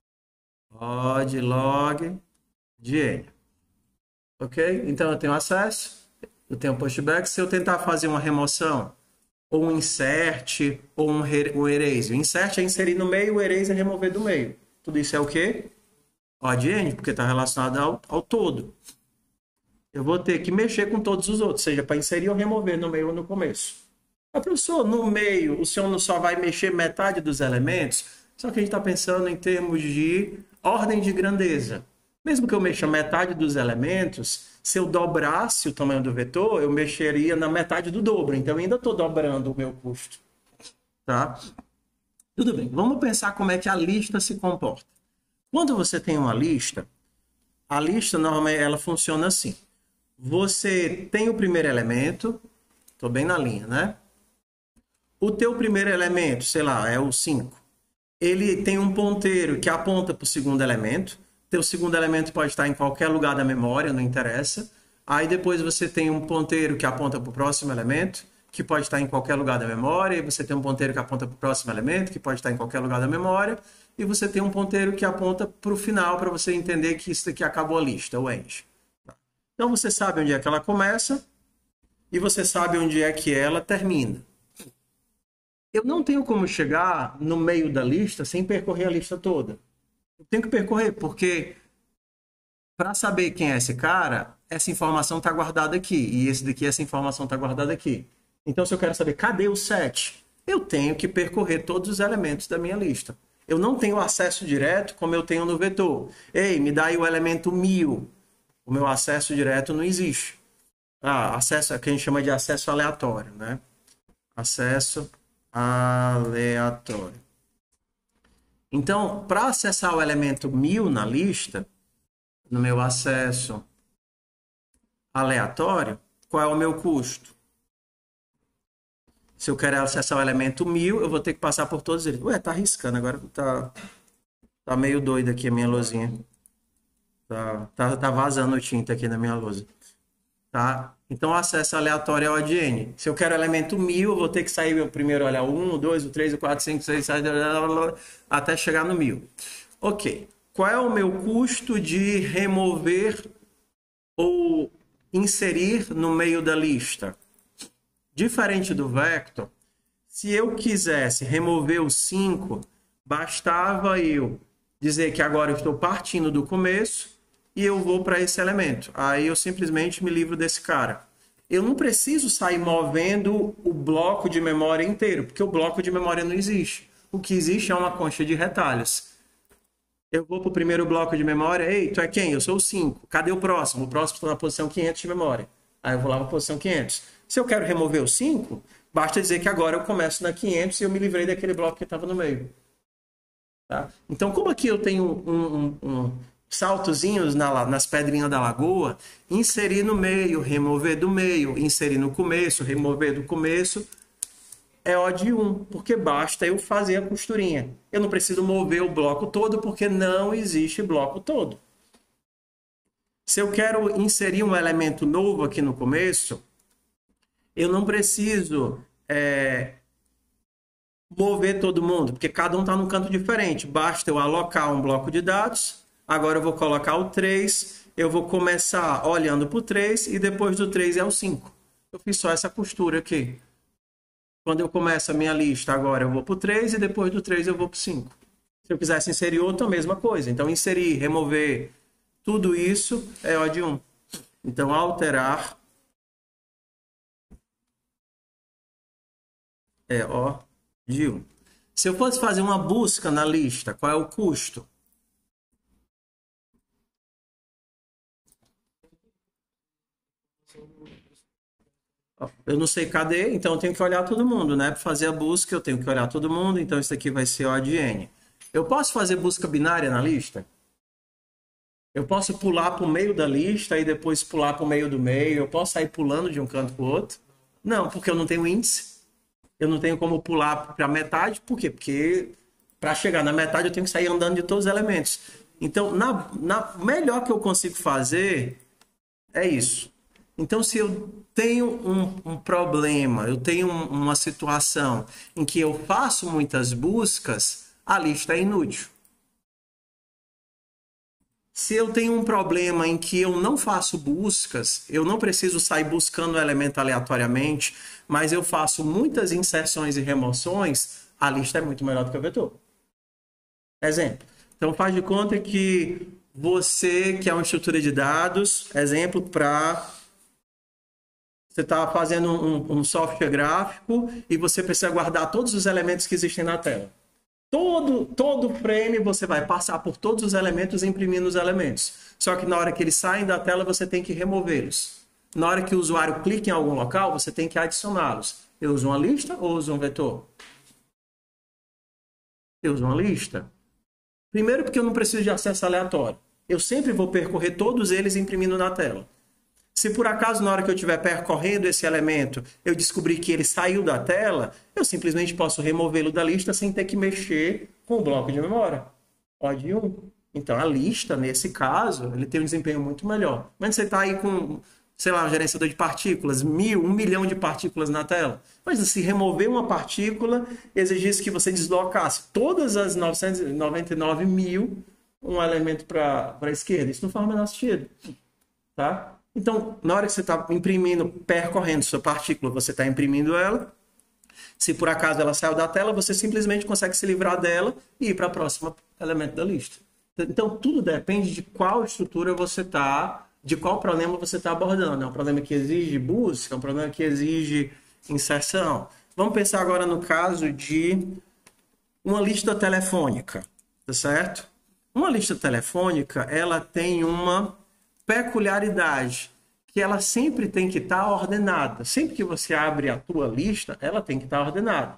O de log de N. Ok? Então, eu tenho acesso, eu tenho pushback. Se eu tentar fazer uma remoção, ou um insert, ou um, um erase. O insert é inserir no meio, o erase é remover do meio. Tudo isso é o quê? O de N, porque está relacionado ao, ao todo. Eu vou ter que mexer com todos os outros, seja para inserir ou remover no meio ou no começo. Ah, professor, no meio, o senhor não só vai mexer metade dos elementos, só que a gente está pensando em termos de ordem de grandeza. Mesmo que eu mexa metade dos elementos, se eu dobrasse o tamanho do vetor, eu mexeria na metade do dobro. Então, eu ainda estou dobrando o meu custo. Tá? Tudo bem. Vamos pensar como é que a lista se comporta. Quando você tem uma lista, a lista normalmente ela funciona assim. Você tem o primeiro elemento, estou bem na linha, né? O teu primeiro elemento, sei lá, é o cinco. Ele tem um ponteiro que aponta para o segundo elemento. Teu segundo elemento pode estar em qualquer lugar da memória, não interessa. Aí depois você tem um ponteiro que aponta para o próximo elemento, que pode estar em qualquer lugar da memória. E você tem um ponteiro que aponta para o próximo elemento, que pode estar em qualquer lugar da memória. E você tem um ponteiro que aponta para o final, para você entender que isso daqui acabou a lista, o end. Então você sabe onde é que ela começa e você sabe onde é que ela termina. Eu não tenho como chegar no meio da lista sem percorrer a lista toda. Eu tenho que percorrer, porque para saber quem é esse cara, essa informação está guardada aqui. E esse daqui, essa informação está guardada aqui. Então, se eu quero saber cadê o sete, eu tenho que percorrer todos os elementos da minha lista. Eu não tenho acesso direto como eu tenho no vetor. Ei, me dá aí o elemento mil. O meu acesso direto não existe. Ah, acesso é o que a gente chama de acesso aleatório, né? Acesso aleatório. Então, para acessar o elemento mil na lista, no meu acesso aleatório, qual é o meu custo? Se eu quero acessar o elemento mil, eu vou ter que passar por todos eles. Ué, tá arriscando, agora tá, tá meio doido aqui a minha luzinha. Tá, tá, tá vazando tinta aqui na minha lousa. Tá? Então, o acesso aleatório é O de N. Se eu quero o elemento mil, eu vou ter que sair o primeiro, olhar o um, o dois, o três, o quatro, o cinco, o seis, o sete, até chegar no mil. Ok. Qual é o meu custo de remover ou inserir no meio da lista? Diferente do vector, se eu quisesse remover o cinco, bastava eu dizer que agora eu estou partindo do começo e eu vou para esse elemento. Aí eu simplesmente me livro desse cara. Eu não preciso sair movendo o bloco de memória inteiro, porque o bloco de memória não existe. O que existe é uma concha de retalhos. Eu vou para o primeiro bloco de memória. Ei, tu é quem? Eu sou o cinco. Cadê o próximo? O próximo está na posição quinhentos de memória. Aí eu vou lá para a posição quinhentos. Se eu quero remover o cinco, basta dizer que agora eu começo na quinhentos e eu me livrei daquele bloco que estava no meio. Tá? Então, como aqui eu tenho um, um, um, saltozinhos na, nas pedrinhas da lagoa, inserir no meio, remover do meio, inserir no começo, remover do começo, é O de um, porque basta eu fazer a costurinha. Eu não preciso mover o bloco todo, porque não existe bloco todo. Se eu quero inserir um elemento novo aqui no começo, eu não preciso é, mover todo mundo, porque cada um está num canto diferente. Basta eu alocar um bloco de dados. Agora eu vou colocar o três, eu vou começar olhando para o três e depois do três é o cinco. Eu fiz só essa costura aqui. Quando eu começo a minha lista, agora eu vou para o três e depois do três eu vou para o cinco. Se eu quisesse inserir outro, a mesma coisa. Então, inserir, remover, tudo isso é O de um. Então, alterar é O de um. Se eu fosse fazer uma busca na lista, qual é o custo? Eu não sei cadê, então eu tenho que olhar todo mundo, né? Para fazer a busca, eu tenho que olhar todo mundo, então isso aqui vai ser O de N. Eu posso fazer busca binária na lista? Eu posso pular para o meio da lista e depois pular para o meio do meio? Eu posso sair pulando de um canto para o outro? Não, porque eu não tenho índice. Eu não tenho como pular para a metade. Por quê? Porque para chegar na metade eu tenho que sair andando de todos os elementos. Então, na, na melhor que eu consigo fazer é isso. Então, se eu tenho um, um problema, eu tenho um, uma situação em que eu faço muitas buscas, a lista é inútil. Se eu tenho um problema em que eu não faço buscas, eu não preciso sair buscando o elemento aleatoriamente, mas eu faço muitas inserções e remoções, a lista é muito melhor do que o vetor. Exemplo. Então, faz de conta que você quer uma estrutura de dados, exemplo, para... Você está fazendo um, um software gráfico e você precisa guardar todos os elementos que existem na tela. Todo, todo frame você vai passar por todos os elementos imprimindo os elementos. Só que na hora que eles saem da tela, você tem que removê-los. Na hora que o usuário clica em algum local, você tem que adicioná-los. Eu uso uma lista ou uso um vetor? Eu uso uma lista. Primeiro porque eu não preciso de acesso aleatório. Eu sempre vou percorrer todos eles imprimindo na tela. Se por acaso, na hora que eu estiver percorrendo esse elemento, eu descobrir que ele saiu da tela, eu simplesmente posso removê-lo da lista sem ter que mexer com o bloco de memória. O de um. Então, a lista, nesse caso, ele tem um desempenho muito melhor. Mas você está aí com, sei lá, um gerenciador de partículas, mil, um milhão de partículas na tela. Mas se remover uma partícula, exigisse que você deslocasse todas as novecentos e noventa e nove mil, um elemento para a esquerda. Isso não faz o menor sentido. Tá? Então, na hora que você está imprimindo, percorrendo sua partícula, você está imprimindo ela. Se por acaso ela saiu da tela, você simplesmente consegue se livrar dela e ir para o próximo elemento da lista. Então, tudo depende de qual estrutura você está, de qual problema você está abordando. É um problema que exige busca, é um problema que exige inserção. Vamos pensar agora no caso de uma lista telefônica, tá certo? Uma lista telefônica, ela tem uma peculiaridade, que ela sempre tem que estar ordenada. Sempre que você abre a tua lista, ela tem que estar ordenada.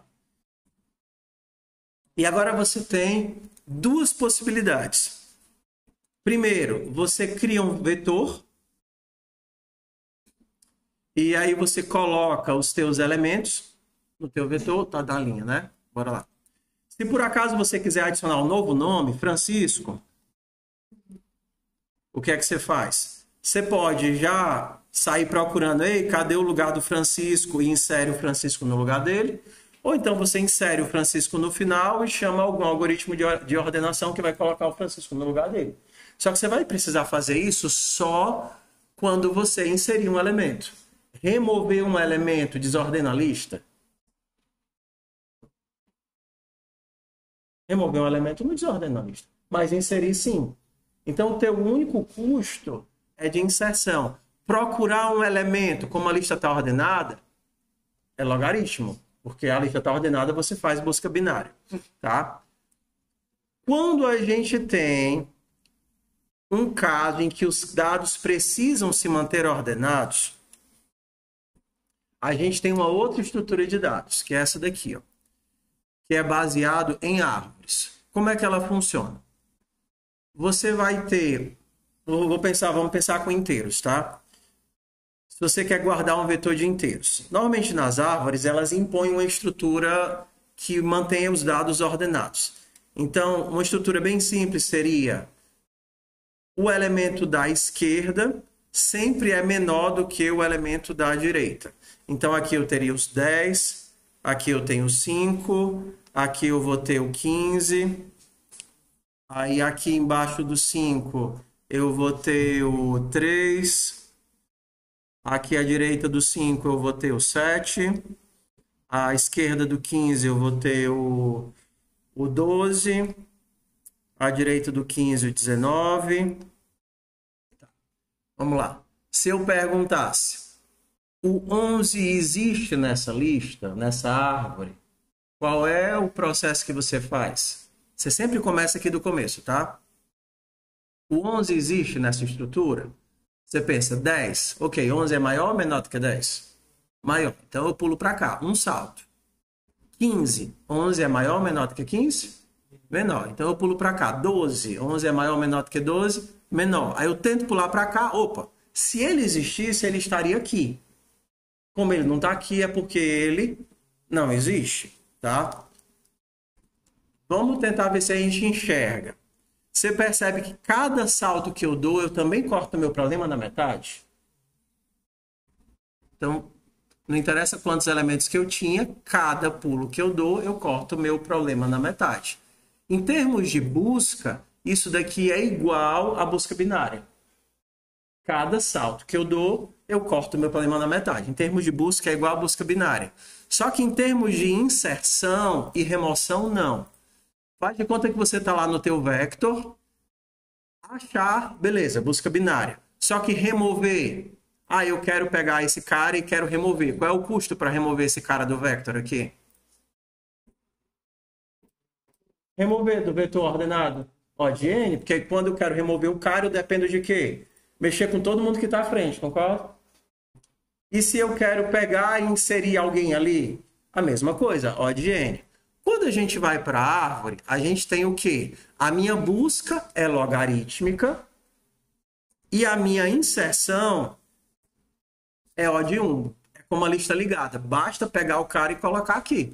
E agora você tem duas possibilidades. Primeiro, você cria um vetor e aí você coloca os teus elementos no teu vetor, tá da linha, né? Bora lá. Se por acaso você quiser adicionar um novo nome, Francisco, o que é que você faz? Você pode já sair procurando, ei, cadê o lugar do Francisco? E insere o Francisco no lugar dele. Ou então você insere o Francisco no final e chama algum algoritmo de ordenação que vai colocar o Francisco no lugar dele. Só que você vai precisar fazer isso só quando você inserir um elemento. Remover um elemento desordena a lista? Remover um elemento não desordena a lista. Mas inserir sim. Então, o teu único custo é de inserção. Procurar um elemento, como a lista está ordenada, é logaritmo. Porque a lista está ordenada, você faz busca binária. Tá? Quando a gente tem um caso em que os dados precisam se manter ordenados, a gente tem uma outra estrutura de dados, que é essa daqui, ó, que é baseado em árvores. Como é que ela funciona? você vai ter... Vou pensar, vamos pensar com inteiros, tá? Se você quer guardar um vetor de inteiros. Normalmente nas árvores, elas impõem uma estrutura que mantenha os dados ordenados. Então, uma estrutura bem simples seria o elemento da esquerda sempre é menor do que o elemento da direita. Então, aqui eu teria os dez, aqui eu tenho cinco, aqui eu vou ter o quinze, aí aqui embaixo do cinco eu vou ter o três, aqui à direita do cinco eu vou ter o sete, à esquerda do quinze eu vou ter o, o doze, à direita do quinze o dezenove. Vamos lá. Se eu perguntasse, o onze existe nessa lista, nessa árvore, qual é o processo que você faz? Você sempre começa aqui do começo, tá? O onze existe nessa estrutura? Você pensa, dez. Ok, onze é maior ou menor do que dez? Maior. Então eu pulo para cá, um salto. quinze. onze é maior ou menor do que quinze? Menor. Então eu pulo para cá. doze. onze é maior ou menor do que doze? Menor. Aí eu tento pular para cá. Opa, se ele existisse, ele estaria aqui. Como ele não está aqui, é porque ele não existe, tá? Vamos tentar ver se a gente enxerga. Você percebe que cada salto que eu dou, eu também corto o meu problema na metade? Então, não interessa quantos elementos que eu tinha, cada pulo que eu dou, eu corto o meu problema na metade. Em termos de busca, isso daqui é igual à busca binária. Cada salto que eu dou, eu corto o meu problema na metade. Em termos de busca, é igual à busca binária. Só que em termos de inserção e remoção, não. Faz de conta que você está lá no teu vector, achar, beleza, busca binária. Só que remover, ah, eu quero pegar esse cara e quero remover. Qual é o custo para remover esse cara do vector aqui? Remover do vetor ordenado O de N, porque quando eu quero remover o cara, eu dependo de quê? Mexer com todo mundo que está à frente, concorda? E se eu quero pegar e inserir alguém ali? A mesma coisa, O de N. Quando a gente vai para a árvore, a gente tem o quê? A minha busca é logarítmica e a minha inserção é O de um. É como a lista ligada. Basta pegar o cara e colocar aqui.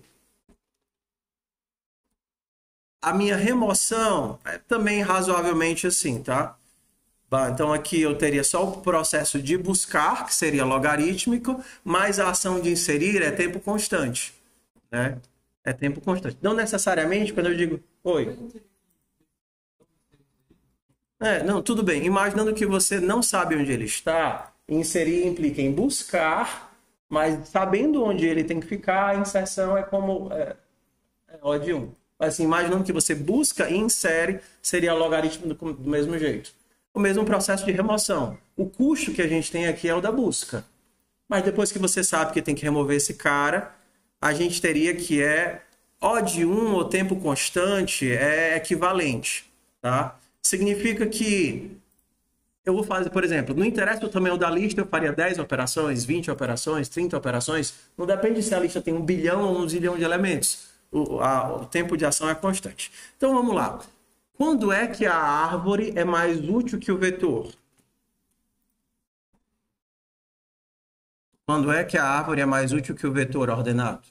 A minha remoção é também razoavelmente assim, tá? Então aqui eu teria só o processo de buscar, que seria logarítmico, mas a ação de inserir é tempo constante, né? É tempo constante. Não necessariamente quando eu digo... Oi. É, não, tudo bem. Imaginando que você não sabe onde ele está, inserir implica em buscar, mas sabendo onde ele tem que ficar, a inserção é como... É, é O de um. Assim, imaginando que você busca e insere, seria logaritmo do, do mesmo jeito. O mesmo processo de remoção. O custo que a gente tem aqui é o da busca. Mas depois que você sabe que tem que remover esse cara, a gente teria que é O de um, o tempo constante, é equivalente. Tá? Significa que eu vou fazer, por exemplo, não interessa o tamanho da lista, eu faria dez operações, vinte operações, trinta operações. Não depende se a lista tem um bilhão ou um zilhão de elementos. O, a, o tempo de ação é constante. Então vamos lá. Quando é que a árvore é mais útil que o vetor? Quando é que a árvore é mais útil que o vetor ordenado?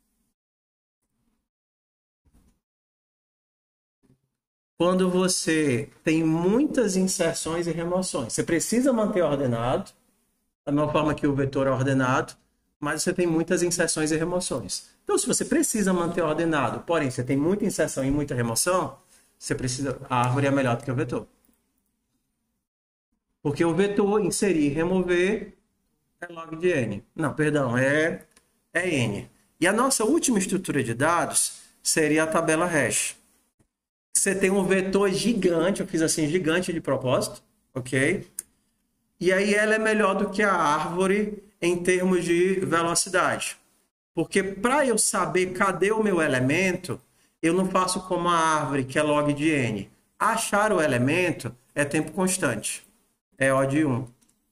Quando você tem muitas inserções e remoções. Você precisa manter ordenado, da mesma forma que o vetor é ordenado, mas você tem muitas inserções e remoções. Então, se você precisa manter ordenado, porém você tem muita inserção e muita remoção, você precisa, a árvore é melhor do que o vetor. Porque o vetor, inserir e remover, é log de N. Não, perdão, é, é N. E a nossa última estrutura de dados seria a tabela hash. Você tem um vetor gigante, eu fiz assim, gigante de propósito, ok? E aí ela é melhor do que a árvore em termos de velocidade. Porque para eu saber cadê o meu elemento, eu não faço como a árvore, que é log de N. Achar o elemento é tempo constante. É O de um.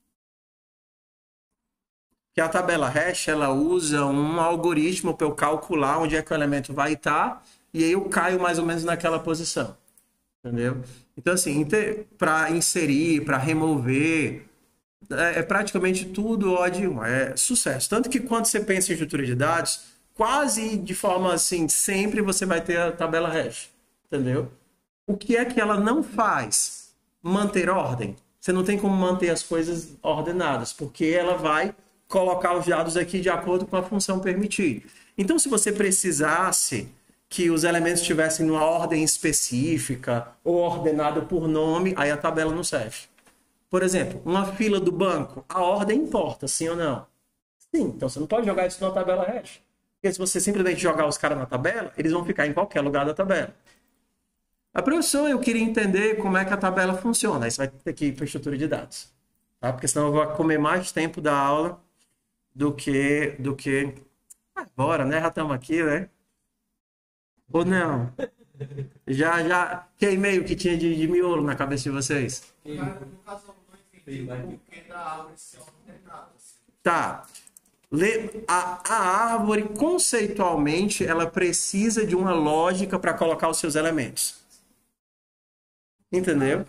Que a tabela hash, ela usa um algoritmo para eu calcular onde é que o elemento vai estar, e aí eu caio mais ou menos naquela posição. Entendeu? Então, assim, para inserir, para remover, é, é praticamente tudo O de um, é sucesso. Tanto que quando você pensa em estrutura de dados, quase de forma assim, sempre você vai ter a tabela hash, entendeu? O que é que ela não faz? Manter ordem. Você não tem como manter as coisas ordenadas, porque ela vai colocar os dados aqui de acordo com a função permitir. Então, se você precisasse que os elementos estivessem numa ordem específica ou ordenado por nome, aí a tabela não serve. Por exemplo, uma fila do banco, a ordem importa, sim ou não? Sim, então você não pode jogar isso na tabela hash. Porque se você simplesmente jogar os caras na tabela, eles vão ficar em qualquer lugar da tabela. A professor, eu queria entender como é que a tabela funciona. Aí você vai ter que ir para a estrutura de dados. Tá? Porque senão eu vou comer mais tempo da aula do que... Do que... Ah, bora, né? Já estamos aqui, né? Ou não? Já, já queimei o que tinha de, de miolo na cabeça de vocês. Tá. A, a árvore, conceitualmente, ela precisa de uma lógica para colocar os seus elementos. Entendeu?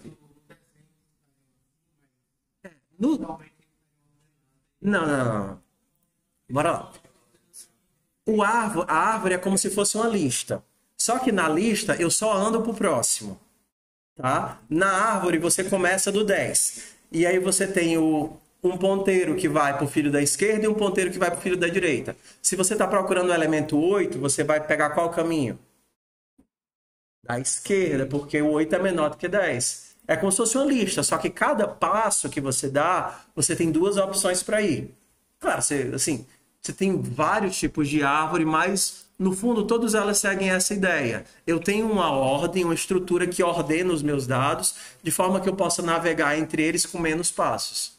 No... Não, não, não. Bora lá. O árvore, a árvore é como se fosse uma lista. Só que na lista eu só ando para o próximo. Tá? Na árvore você começa do dez. E aí você tem o, um ponteiro que vai para o filho da esquerda e um ponteiro que vai para o filho da direita. Se você está procurando o elemento oito, você vai pegar qual caminho? Da esquerda, porque o oito é menor do que dez. É como se fosse uma lista, só que cada passo que você dá, você tem duas opções para ir. Claro, você, assim, você tem vários tipos de árvore, mas no fundo todas elas seguem essa ideia. Eu tenho uma ordem, uma estrutura que ordena os meus dados, de forma que eu possa navegar entre eles com menos passos.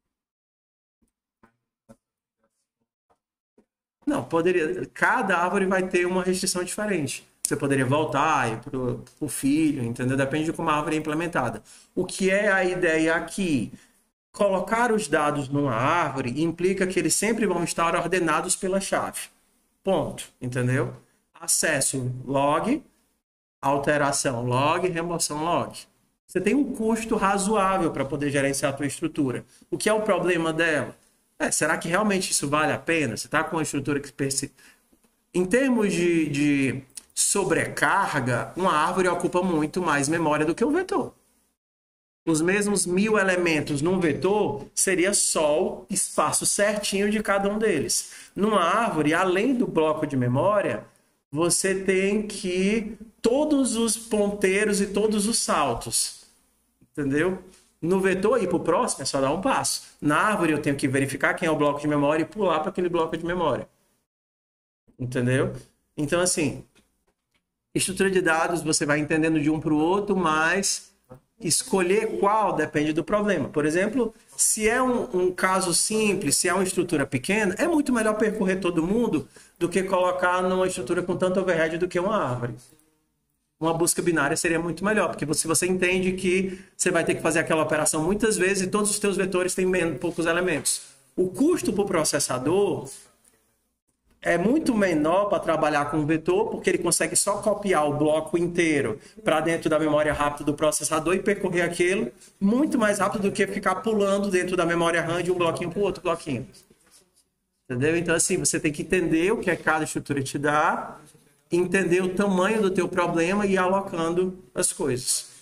Não, poderia. Cada árvore vai ter uma restrição diferente. Você poderia voltar para o filho, entendeu? Depende de como a árvore é implementada. O que é a ideia aqui? Colocar os dados numa árvore implica que eles sempre vão estar ordenados pela chave. Ponto. Entendeu? Acesso log, alteração log, remoção log. Você tem um custo razoável para poder gerenciar a tua estrutura. O que é o problema dela? É, será que realmente isso vale a pena? Você está com uma estrutura que... Em termos de, de sobrecarga, uma árvore ocupa muito mais memória do que um vetor. Os mesmos mil elementos num vetor seria só o espaço certinho de cada um deles. Numa árvore, além do bloco de memória, você tem que todos os ponteiros e todos os saltos. Entendeu? No vetor, ir para o próximo é só dar um passo. Na árvore, eu tenho que verificar quem é o bloco de memória e pular para aquele bloco de memória. Entendeu? Então, assim, estrutura de dados você vai entendendo de um para o outro, mas escolher qual depende do problema. Por exemplo, se é um, um caso simples, se é uma estrutura pequena, é muito melhor percorrer todo mundo do que colocar numa estrutura com tanto overhead do que uma árvore. Uma busca binária seria muito melhor, porque se você, você entende que você vai ter que fazer aquela operação muitas vezes e todos os teus vetores têm menos, poucos elementos. O custo para o processador é muito menor para trabalhar com o vetor, porque ele consegue só copiar o bloco inteiro para dentro da memória rápida do processador e percorrer aquilo muito mais rápido do que ficar pulando dentro da memória RAM de um bloquinho para o outro bloquinho. Entendeu? Então, assim, você tem que entender o que cada estrutura te dá, entender o tamanho do teu problema e ir alocando as coisas.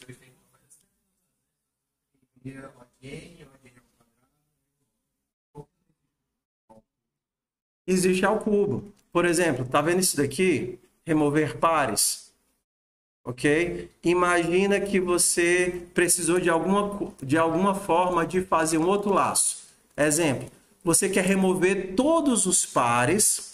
Existe ao cubo. Por exemplo, tá vendo isso daqui? Remover pares. Ok? Imagina que você precisou de alguma, de alguma forma de fazer um outro laço. Exemplo, você quer remover todos os pares,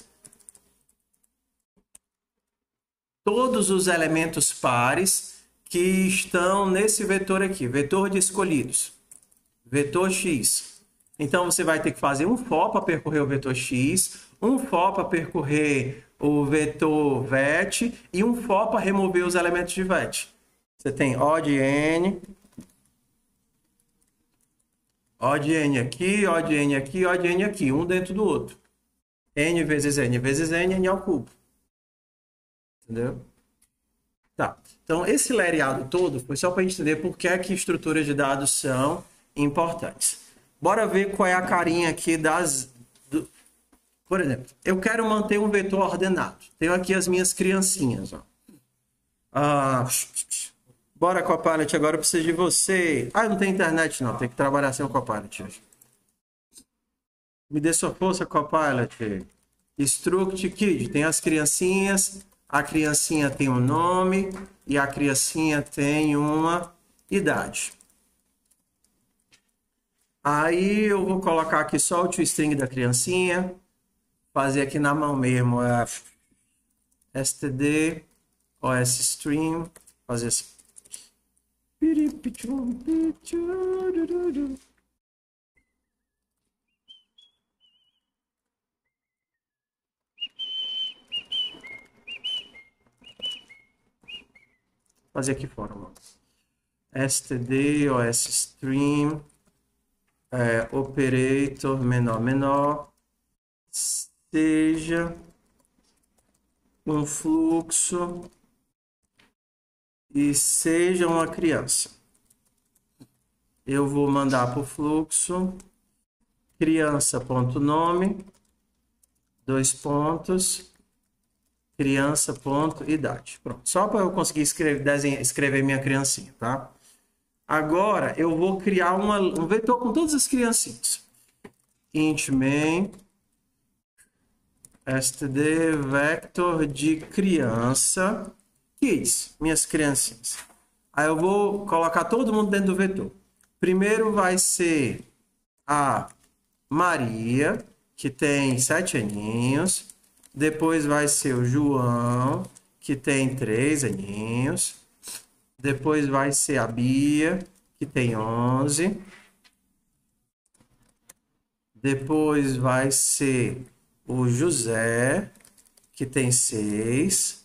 todos os elementos pares que estão nesse vetor aqui, vetor de escolhidos, vetor X. Então, você vai ter que fazer um for para percorrer o vetor X, um for para percorrer o vetor vet e um for para remover os elementos de vet. Você tem O de N, O de N aqui, O de N aqui, O de N aqui, um dentro do outro. N vezes N vezes N, N ao cubo. Entendeu? Tá. Então, esse lereado todo foi só para a gente entender por que é que estruturas de dados são importantes. Bora ver qual é a carinha aqui das... Do... Por exemplo, eu quero manter um vetor ordenado. Tenho aqui as minhas criancinhas. Ó. Ah, bora, Copilot, agora eu preciso de você. Ah, não tem internet não, tem que trabalhar sem o Copilot hoje. Me dê sua força, Copilot. Struct Kid, tem as criancinhas... A criancinha tem um nome e a criancinha tem uma idade. Aí eu vou colocar aqui só o toString da criancinha, fazer aqui na mão mesmo, é std, osstream, fazer assim. Fazer aqui fora, mano. std, osstream, é, operator menor menor, seja um fluxo e seja uma criança. Eu vou mandar para o fluxo criança.nome, dois pontos, criança.idade. Pronto, só para eu conseguir escrever, desenhar, escrever minha criancinha, tá? Agora eu vou criar uma, um vetor com todas as criancinhas. Int main std vector de criança kids, minhas criancinhas. Aí eu vou colocar todo mundo dentro do vetor. Primeiro vai ser a Maria, que tem sete aninhos. Depois vai ser o João, que tem três aninhos. Depois vai ser a Bia, que tem onze. Depois vai ser o José, que tem seis.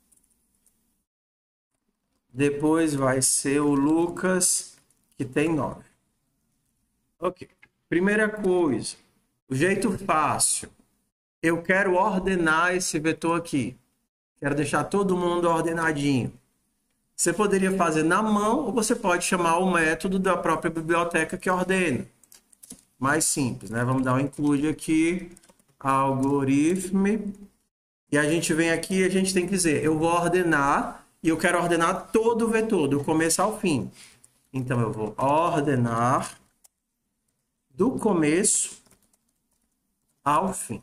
Depois vai ser o Lucas, que tem nove. Ok. Primeira coisa, o jeito fácil. Eu quero ordenar esse vetor aqui. Quero deixar todo mundo ordenadinho. Você poderia fazer na mão ou você pode chamar o método da própria biblioteca que ordena. Mais simples, né? Vamos dar um include aqui, algoritmo. E a gente vem aqui e a gente tem que dizer, eu vou ordenar e eu quero ordenar todo o vetor, do começo ao fim. Então eu vou ordenar do começo ao fim.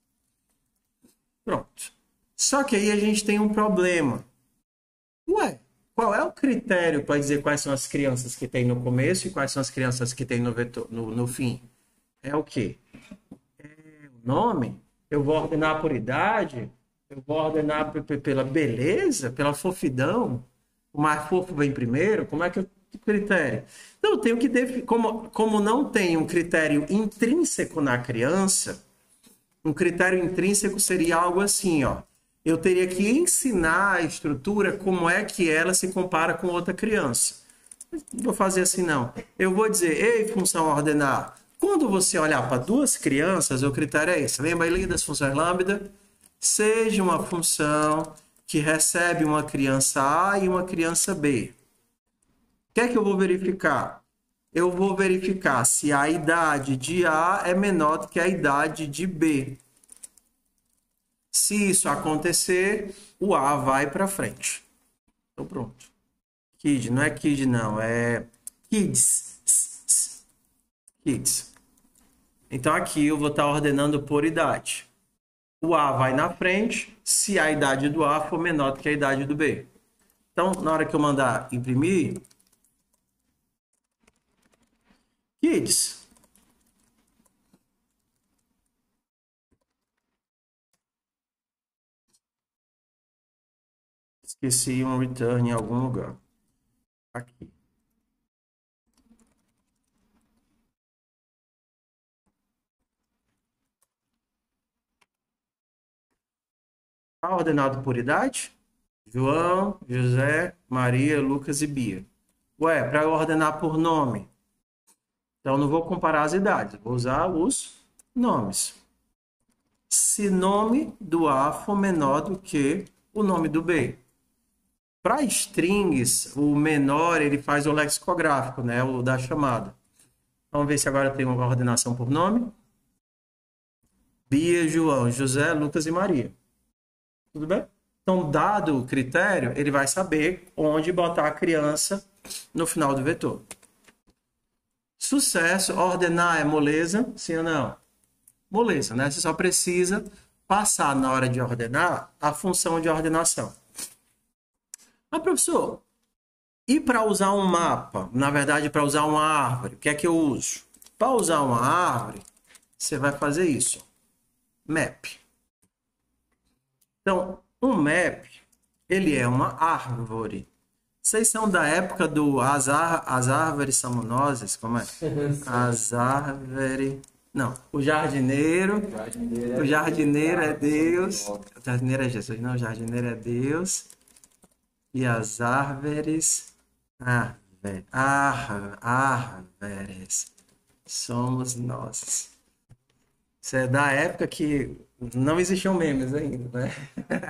Pronto. Só que aí a gente tem um problema. Ué, qual é o critério para dizer quais são as crianças que tem no começo e quais são as crianças que tem no, vetor, no, no fim? É o quê? É o nome? Eu vou ordenar por idade? Eu vou ordenar pela beleza? Pela fofidão? O mais fofo vem primeiro? Como é que eu... Que critério? Então, eu tenho que definir... Como, como não tem um critério intrínseco na criança... Um critério intrínseco seria algo assim, ó. Eu teria que ensinar a estrutura como é que ela se compara com outra criança. Não vou fazer assim, não. Eu vou dizer, ei, função ordenar. Quando você olhar para duas crianças, o critério é esse. Lembra aí das funções lambda? Seja uma função que recebe uma criança A e uma criança B. O que é que eu vou verificar? Eu vou verificar se a idade de A é menor do que a idade de B. Se isso acontecer, o A vai para frente. Então, pronto. Kid, não é kid não, é kids. Kids. Então, aqui eu vou estar ordenando por idade. O A vai na frente se a idade do A for menor do que a idade do B. Então, na hora que eu mandar imprimir... Kids. Esqueci um return em algum lugar. Aqui. Está ordenado por idade? João, José, Maria, Lucas e Bia. Ué, para ordenar por nome. Então, não vou comparar as idades, vou usar os nomes. Se nome do A for menor do que o nome do B. Para strings, o menor ele faz o lexicográfico, né? O da chamada. Vamos ver se agora tem uma ordenação por nome. Bia, João, José, Lucas e Maria. Tudo bem? Então, dado o critério, ele vai saber onde botar a criança no final do vetor. Sucesso, ordenar é moleza? Sim ou não? Moleza, né? Você só precisa passar na hora de ordenar a função de ordenação. Mas, professor, e para usar um mapa? Na verdade, para usar uma árvore, o que é que eu uso? Para usar uma árvore, você vai fazer isso. Map. Então, um map, ele é uma árvore. Vocês são da época do as, ar, as árvores são nozes? Como é? As árvores... Não, o jardineiro, o jardineiro é Deus. O jardineiro é Jesus, não, o jardineiro é Deus. E as árvores... Árvore, árvores somos nós. Isso é da época que não existiam memes ainda, né?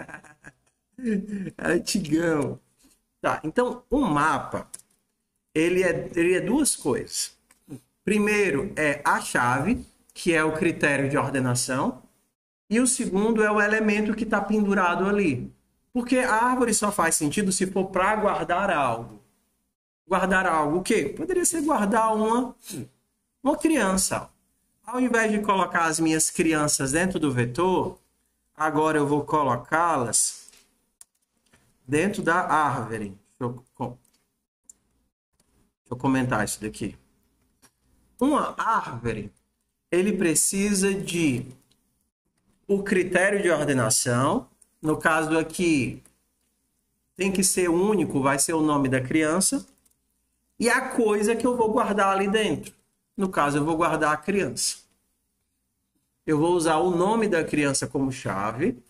Antigão. Tá, então, um mapa, ele é, ele é duas coisas. Primeiro é a chave, que é o critério de ordenação. E o segundo é o elemento que está pendurado ali. Porque a árvore só faz sentido se for para guardar algo. Guardar algo o quê? Poderia ser guardar uma, uma criança. Ao invés de colocar as minhas crianças dentro do vetor, agora eu vou colocá-las dentro da árvore. Deixa eu, deixa eu comentar isso daqui. Uma árvore, ele precisa de o critério de ordenação. No caso aqui, tem que ser único, vai ser o nome da criança. E a coisa que eu vou guardar ali dentro. No caso, eu vou guardar a criança. Eu vou usar o nome da criança como chave.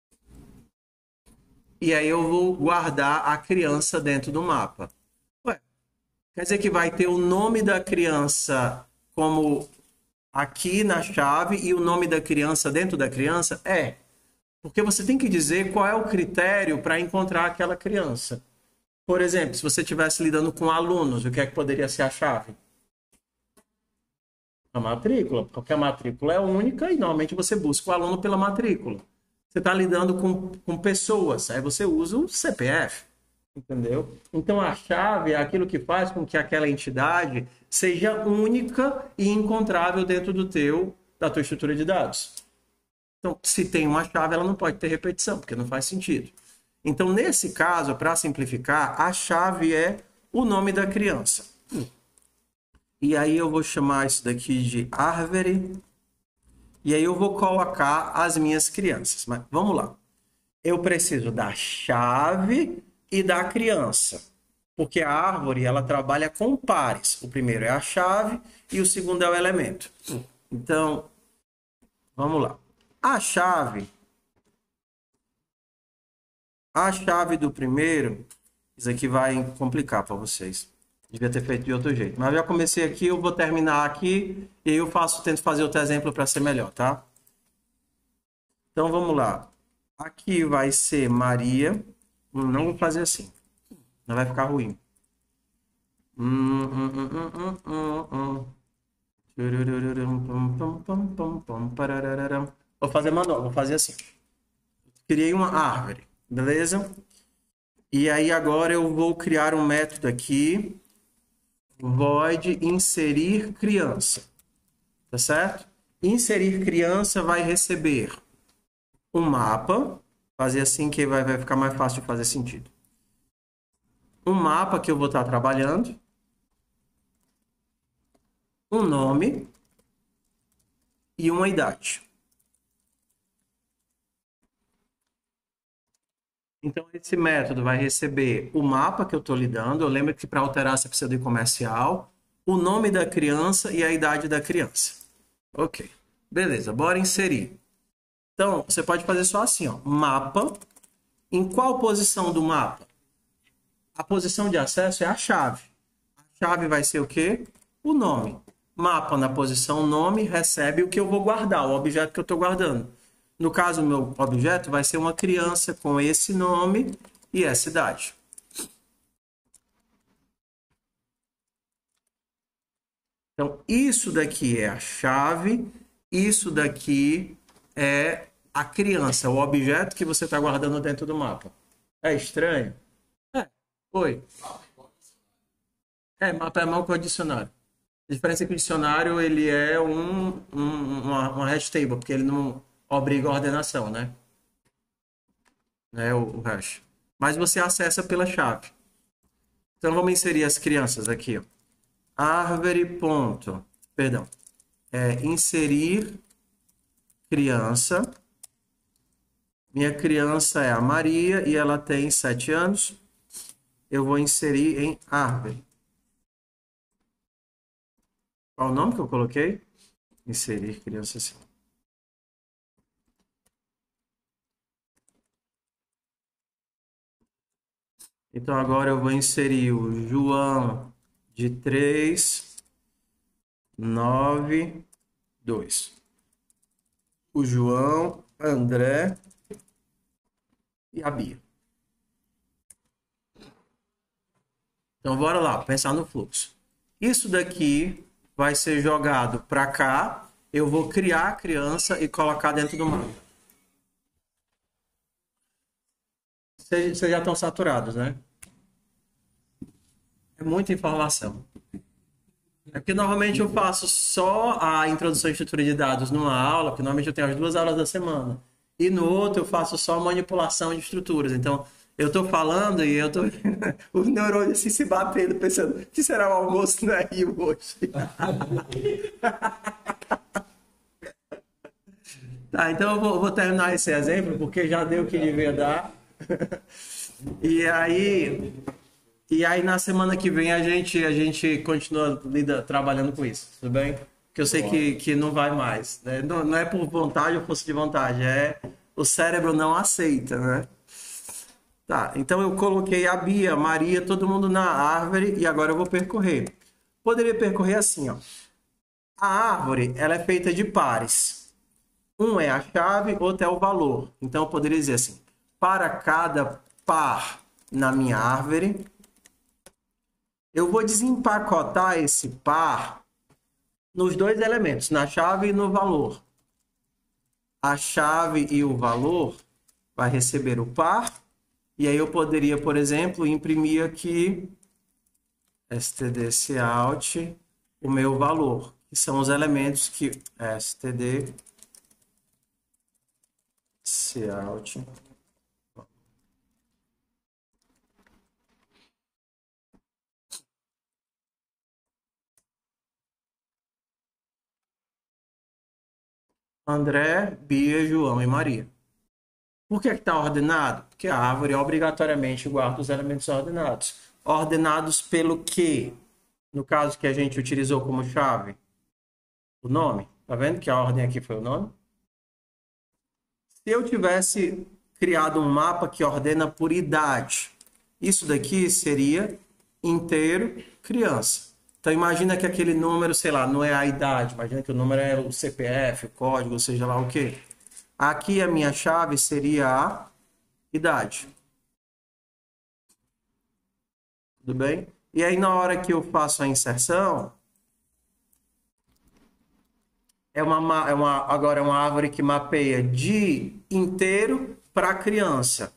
E aí eu vou guardar a criança dentro do mapa. Ué, quer dizer que vai ter o nome da criança como aqui na chave e o nome da criança dentro da criança? É. Porque você tem que dizer qual é o critério para encontrar aquela criança. Por exemplo, se você estivesse lidando com alunos, o que é que poderia ser a chave? A matrícula, porque a matrícula é única e normalmente você busca o aluno pela matrícula. Você está lidando com, com pessoas, aí você usa o C P F, entendeu? Então a chave é aquilo que faz com que aquela entidade seja única e encontrável dentro do teu, da tua estrutura de dados. Então, se tem uma chave, ela não pode ter repetição, porque não faz sentido. Então, nesse caso, para simplificar, a chave é o nome da criança. E aí eu vou chamar isso daqui de árvore. E aí eu vou colocar as minhas crianças. Mas vamos lá. Eu preciso da chave e da criança. Porque a árvore, ela trabalha com pares. O primeiro é a chave e o segundo é o elemento. Então, vamos lá. A chave... A chave do primeiro, isso aqui vai complicar para vocês. Devia ter feito de outro jeito. Mas eu já comecei aqui, eu vou terminar aqui e aí eu faço, tento fazer outro exemplo para ser melhor, tá? Então vamos lá. Aqui vai ser Maria. Não vou fazer assim. Não vai ficar ruim. Hum, hum, hum, hum, hum, hum. Vou fazer manual, vou fazer assim. Criei uma árvore. Beleza? E aí agora eu vou criar um método aqui, void inserir criança, tá certo? Inserir criança vai receber um mapa, fazer assim que vai, vai ficar mais fácil de fazer sentido. Um mapa que eu vou estar trabalhando, um nome e uma idade. Então, esse método vai receber o mapa que eu estou lidando. Eu lembro que para alterar você precisa de comercial, o nome da criança e a idade da criança. Ok. Beleza, bora inserir. Então, você pode fazer só assim, ó. Mapa. Em qual posição do mapa? A posição de acesso é a chave. A chave vai ser o quê? O nome. Mapa na posição nome recebe o que eu vou guardar, o objeto que eu estou guardando. No caso, o meu objeto vai ser uma criança com esse nome e essa idade. Então, isso daqui é a chave, isso daqui é a criança, o objeto que você está guardando dentro do mapa. É estranho? É. Oi. É, mapa é mal que o dicionário. A diferença é que o dicionário ele é um, um, uma, uma hash table, porque ele não obriga a ordenação, né? né o, o hash. Mas você acessa pela chave. Então vamos inserir as crianças aqui. Ó. Árvore, ponto. Perdão. É, inserir criança. Minha criança é a Maria e ela tem sete anos. Eu vou inserir em árvore. Qual o nome que eu coloquei? Inserir criança sim. Então agora eu vou inserir o João de três, nove, dois. O João, André e a Bia. Então bora lá, pensar no fluxo. Isso daqui vai ser jogado para cá. Eu vou criar a criança e colocar dentro do mapa. Vocês já estão saturados, né? É muita informação. É porque normalmente eu faço só a introdução à estrutura de dados numa aula, porque normalmente eu tenho as duas aulas da semana. E no outro eu faço só manipulação de estruturas. Então, eu estou falando e eu estou os neurônios assim, se batendo, pensando, o que será o almoço na Rio hoje? Tá, então eu vou, vou terminar esse exemplo, porque já deu o que devia dar. E aí, e aí na semana que vem a gente, a gente continua lida, trabalhando com isso, tudo bem? Porque eu sei que, que não vai mais. Né? Não, não é por vontade ou força de vontade, é o cérebro não aceita, né? Tá, então eu coloquei a Bia, Maria, todo mundo na árvore e agora eu vou percorrer. Poderia percorrer assim, ó. A árvore, ela é feita de pares. Um é a chave, outro é o valor. Então eu poderia dizer assim, para cada par na minha árvore, eu vou desempacotar esse par nos dois elementos, na chave e no valor. A chave e o valor vai receber o par. E aí eu poderia, por exemplo, imprimir aqui std cout o meu valor, que são os elementos que std cout André, Bia, João e Maria. Por que está ordenado? Porque a árvore obrigatoriamente guarda os elementos ordenados. Ordenados pelo quê? No caso que a gente utilizou como chave, o nome. Tá vendo que a ordem aqui foi o nome? Se eu tivesse criado um mapa que ordena por idade, isso daqui seria inteiro criança. Então imagina que aquele número, sei lá, não é a idade. Imagina que o número é o C P F, o código, seja lá o quê. Aqui a minha chave seria a idade. Tudo bem? E aí na hora que eu faço a inserção, é uma, é uma, agora é uma árvore que mapeia de inteiro para criança.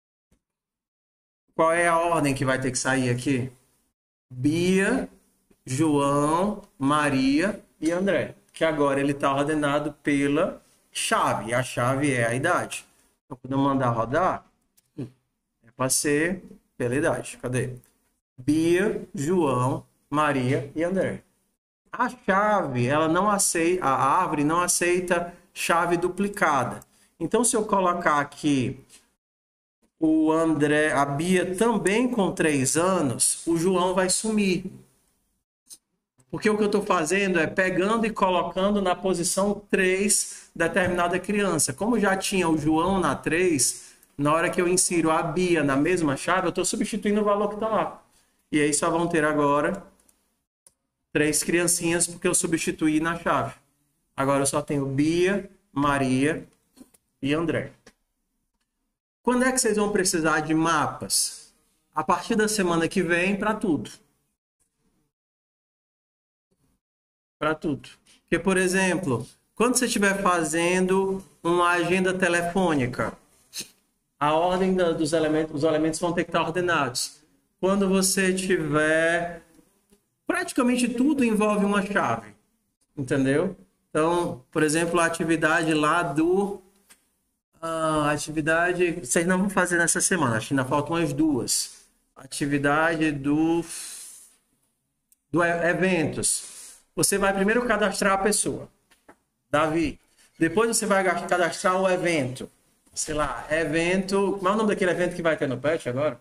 Qual é a ordem que vai ter que sair aqui? Bia, João, Maria e André. Que agora ele está ordenado pela chave. E a chave é a idade. Então, quando eu mandar rodar, é para ser pela idade. Cadê? Bia, João, Maria e André. A chave, ela não aceita, a árvore não aceita chave duplicada. Então, se eu colocar aqui o André, a Bia também com três anos, o João vai sumir. Porque o que eu estou fazendo é pegando e colocando na posição três determinada criança. Como já tinha o João na três, na hora que eu insiro a Bia na mesma chave, eu estou substituindo o valor que está lá. E aí só vão ter agora três criancinhas, porque eu substituí na chave. Agora eu só tenho Bia, Maria e André. Quando é que vocês vão precisar de mapas? A partir da semana que vem para tudo. para tudo. Porque, por exemplo, quando você estiver fazendo uma agenda telefônica, a ordem da, dos elementos, os elementos vão ter que estar ordenados. Quando você tiver... Praticamente tudo envolve uma chave, entendeu? Então, por exemplo, a atividade lá do... A atividade... Vocês não vão fazer nessa semana, acho que ainda faltam umas duas. Atividade do... do eventos. Você vai primeiro cadastrar a pessoa, Davi. Depois você vai cadastrar o evento. Sei lá, evento... Como é o nome daquele evento que vai ter no Pet agora?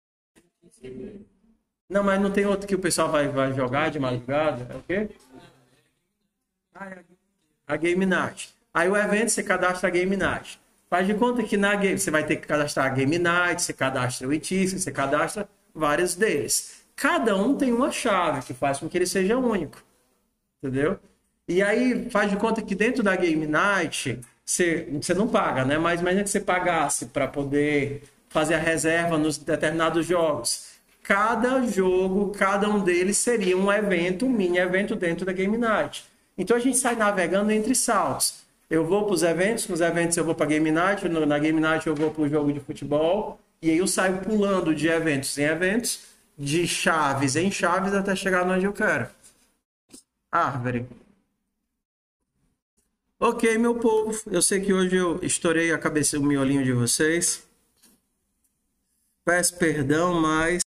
Não, mas não tem outro que o pessoal vai, vai jogar de madrugada? É o quê? Ah, é a Game Night. Aí o evento, você cadastra a Game Night. Faz de conta que na game, você vai ter que cadastrar a Game Night, você cadastra o Itisca, você cadastra vários deles. Cada um tem uma chave que faz com que ele seja único. Entendeu? E aí faz de conta que dentro da Game Night, você, você não paga, né? Mas imagina que você pagasse para poder fazer a reserva nos determinados jogos. Cada jogo, cada um deles seria um evento, um mini evento dentro da Game Night. Então a gente sai navegando entre saltos. Eu vou para os eventos, com os eventos eu vou para a Game Night, na Game Night eu vou para o jogo de futebol, e aí eu saio pulando de eventos em eventos, de chaves em chaves, até chegar onde eu quero. Árvore. Ok, meu povo, eu sei que hoje eu estourei a cabeça, o miolinho de vocês. Peço perdão, mas...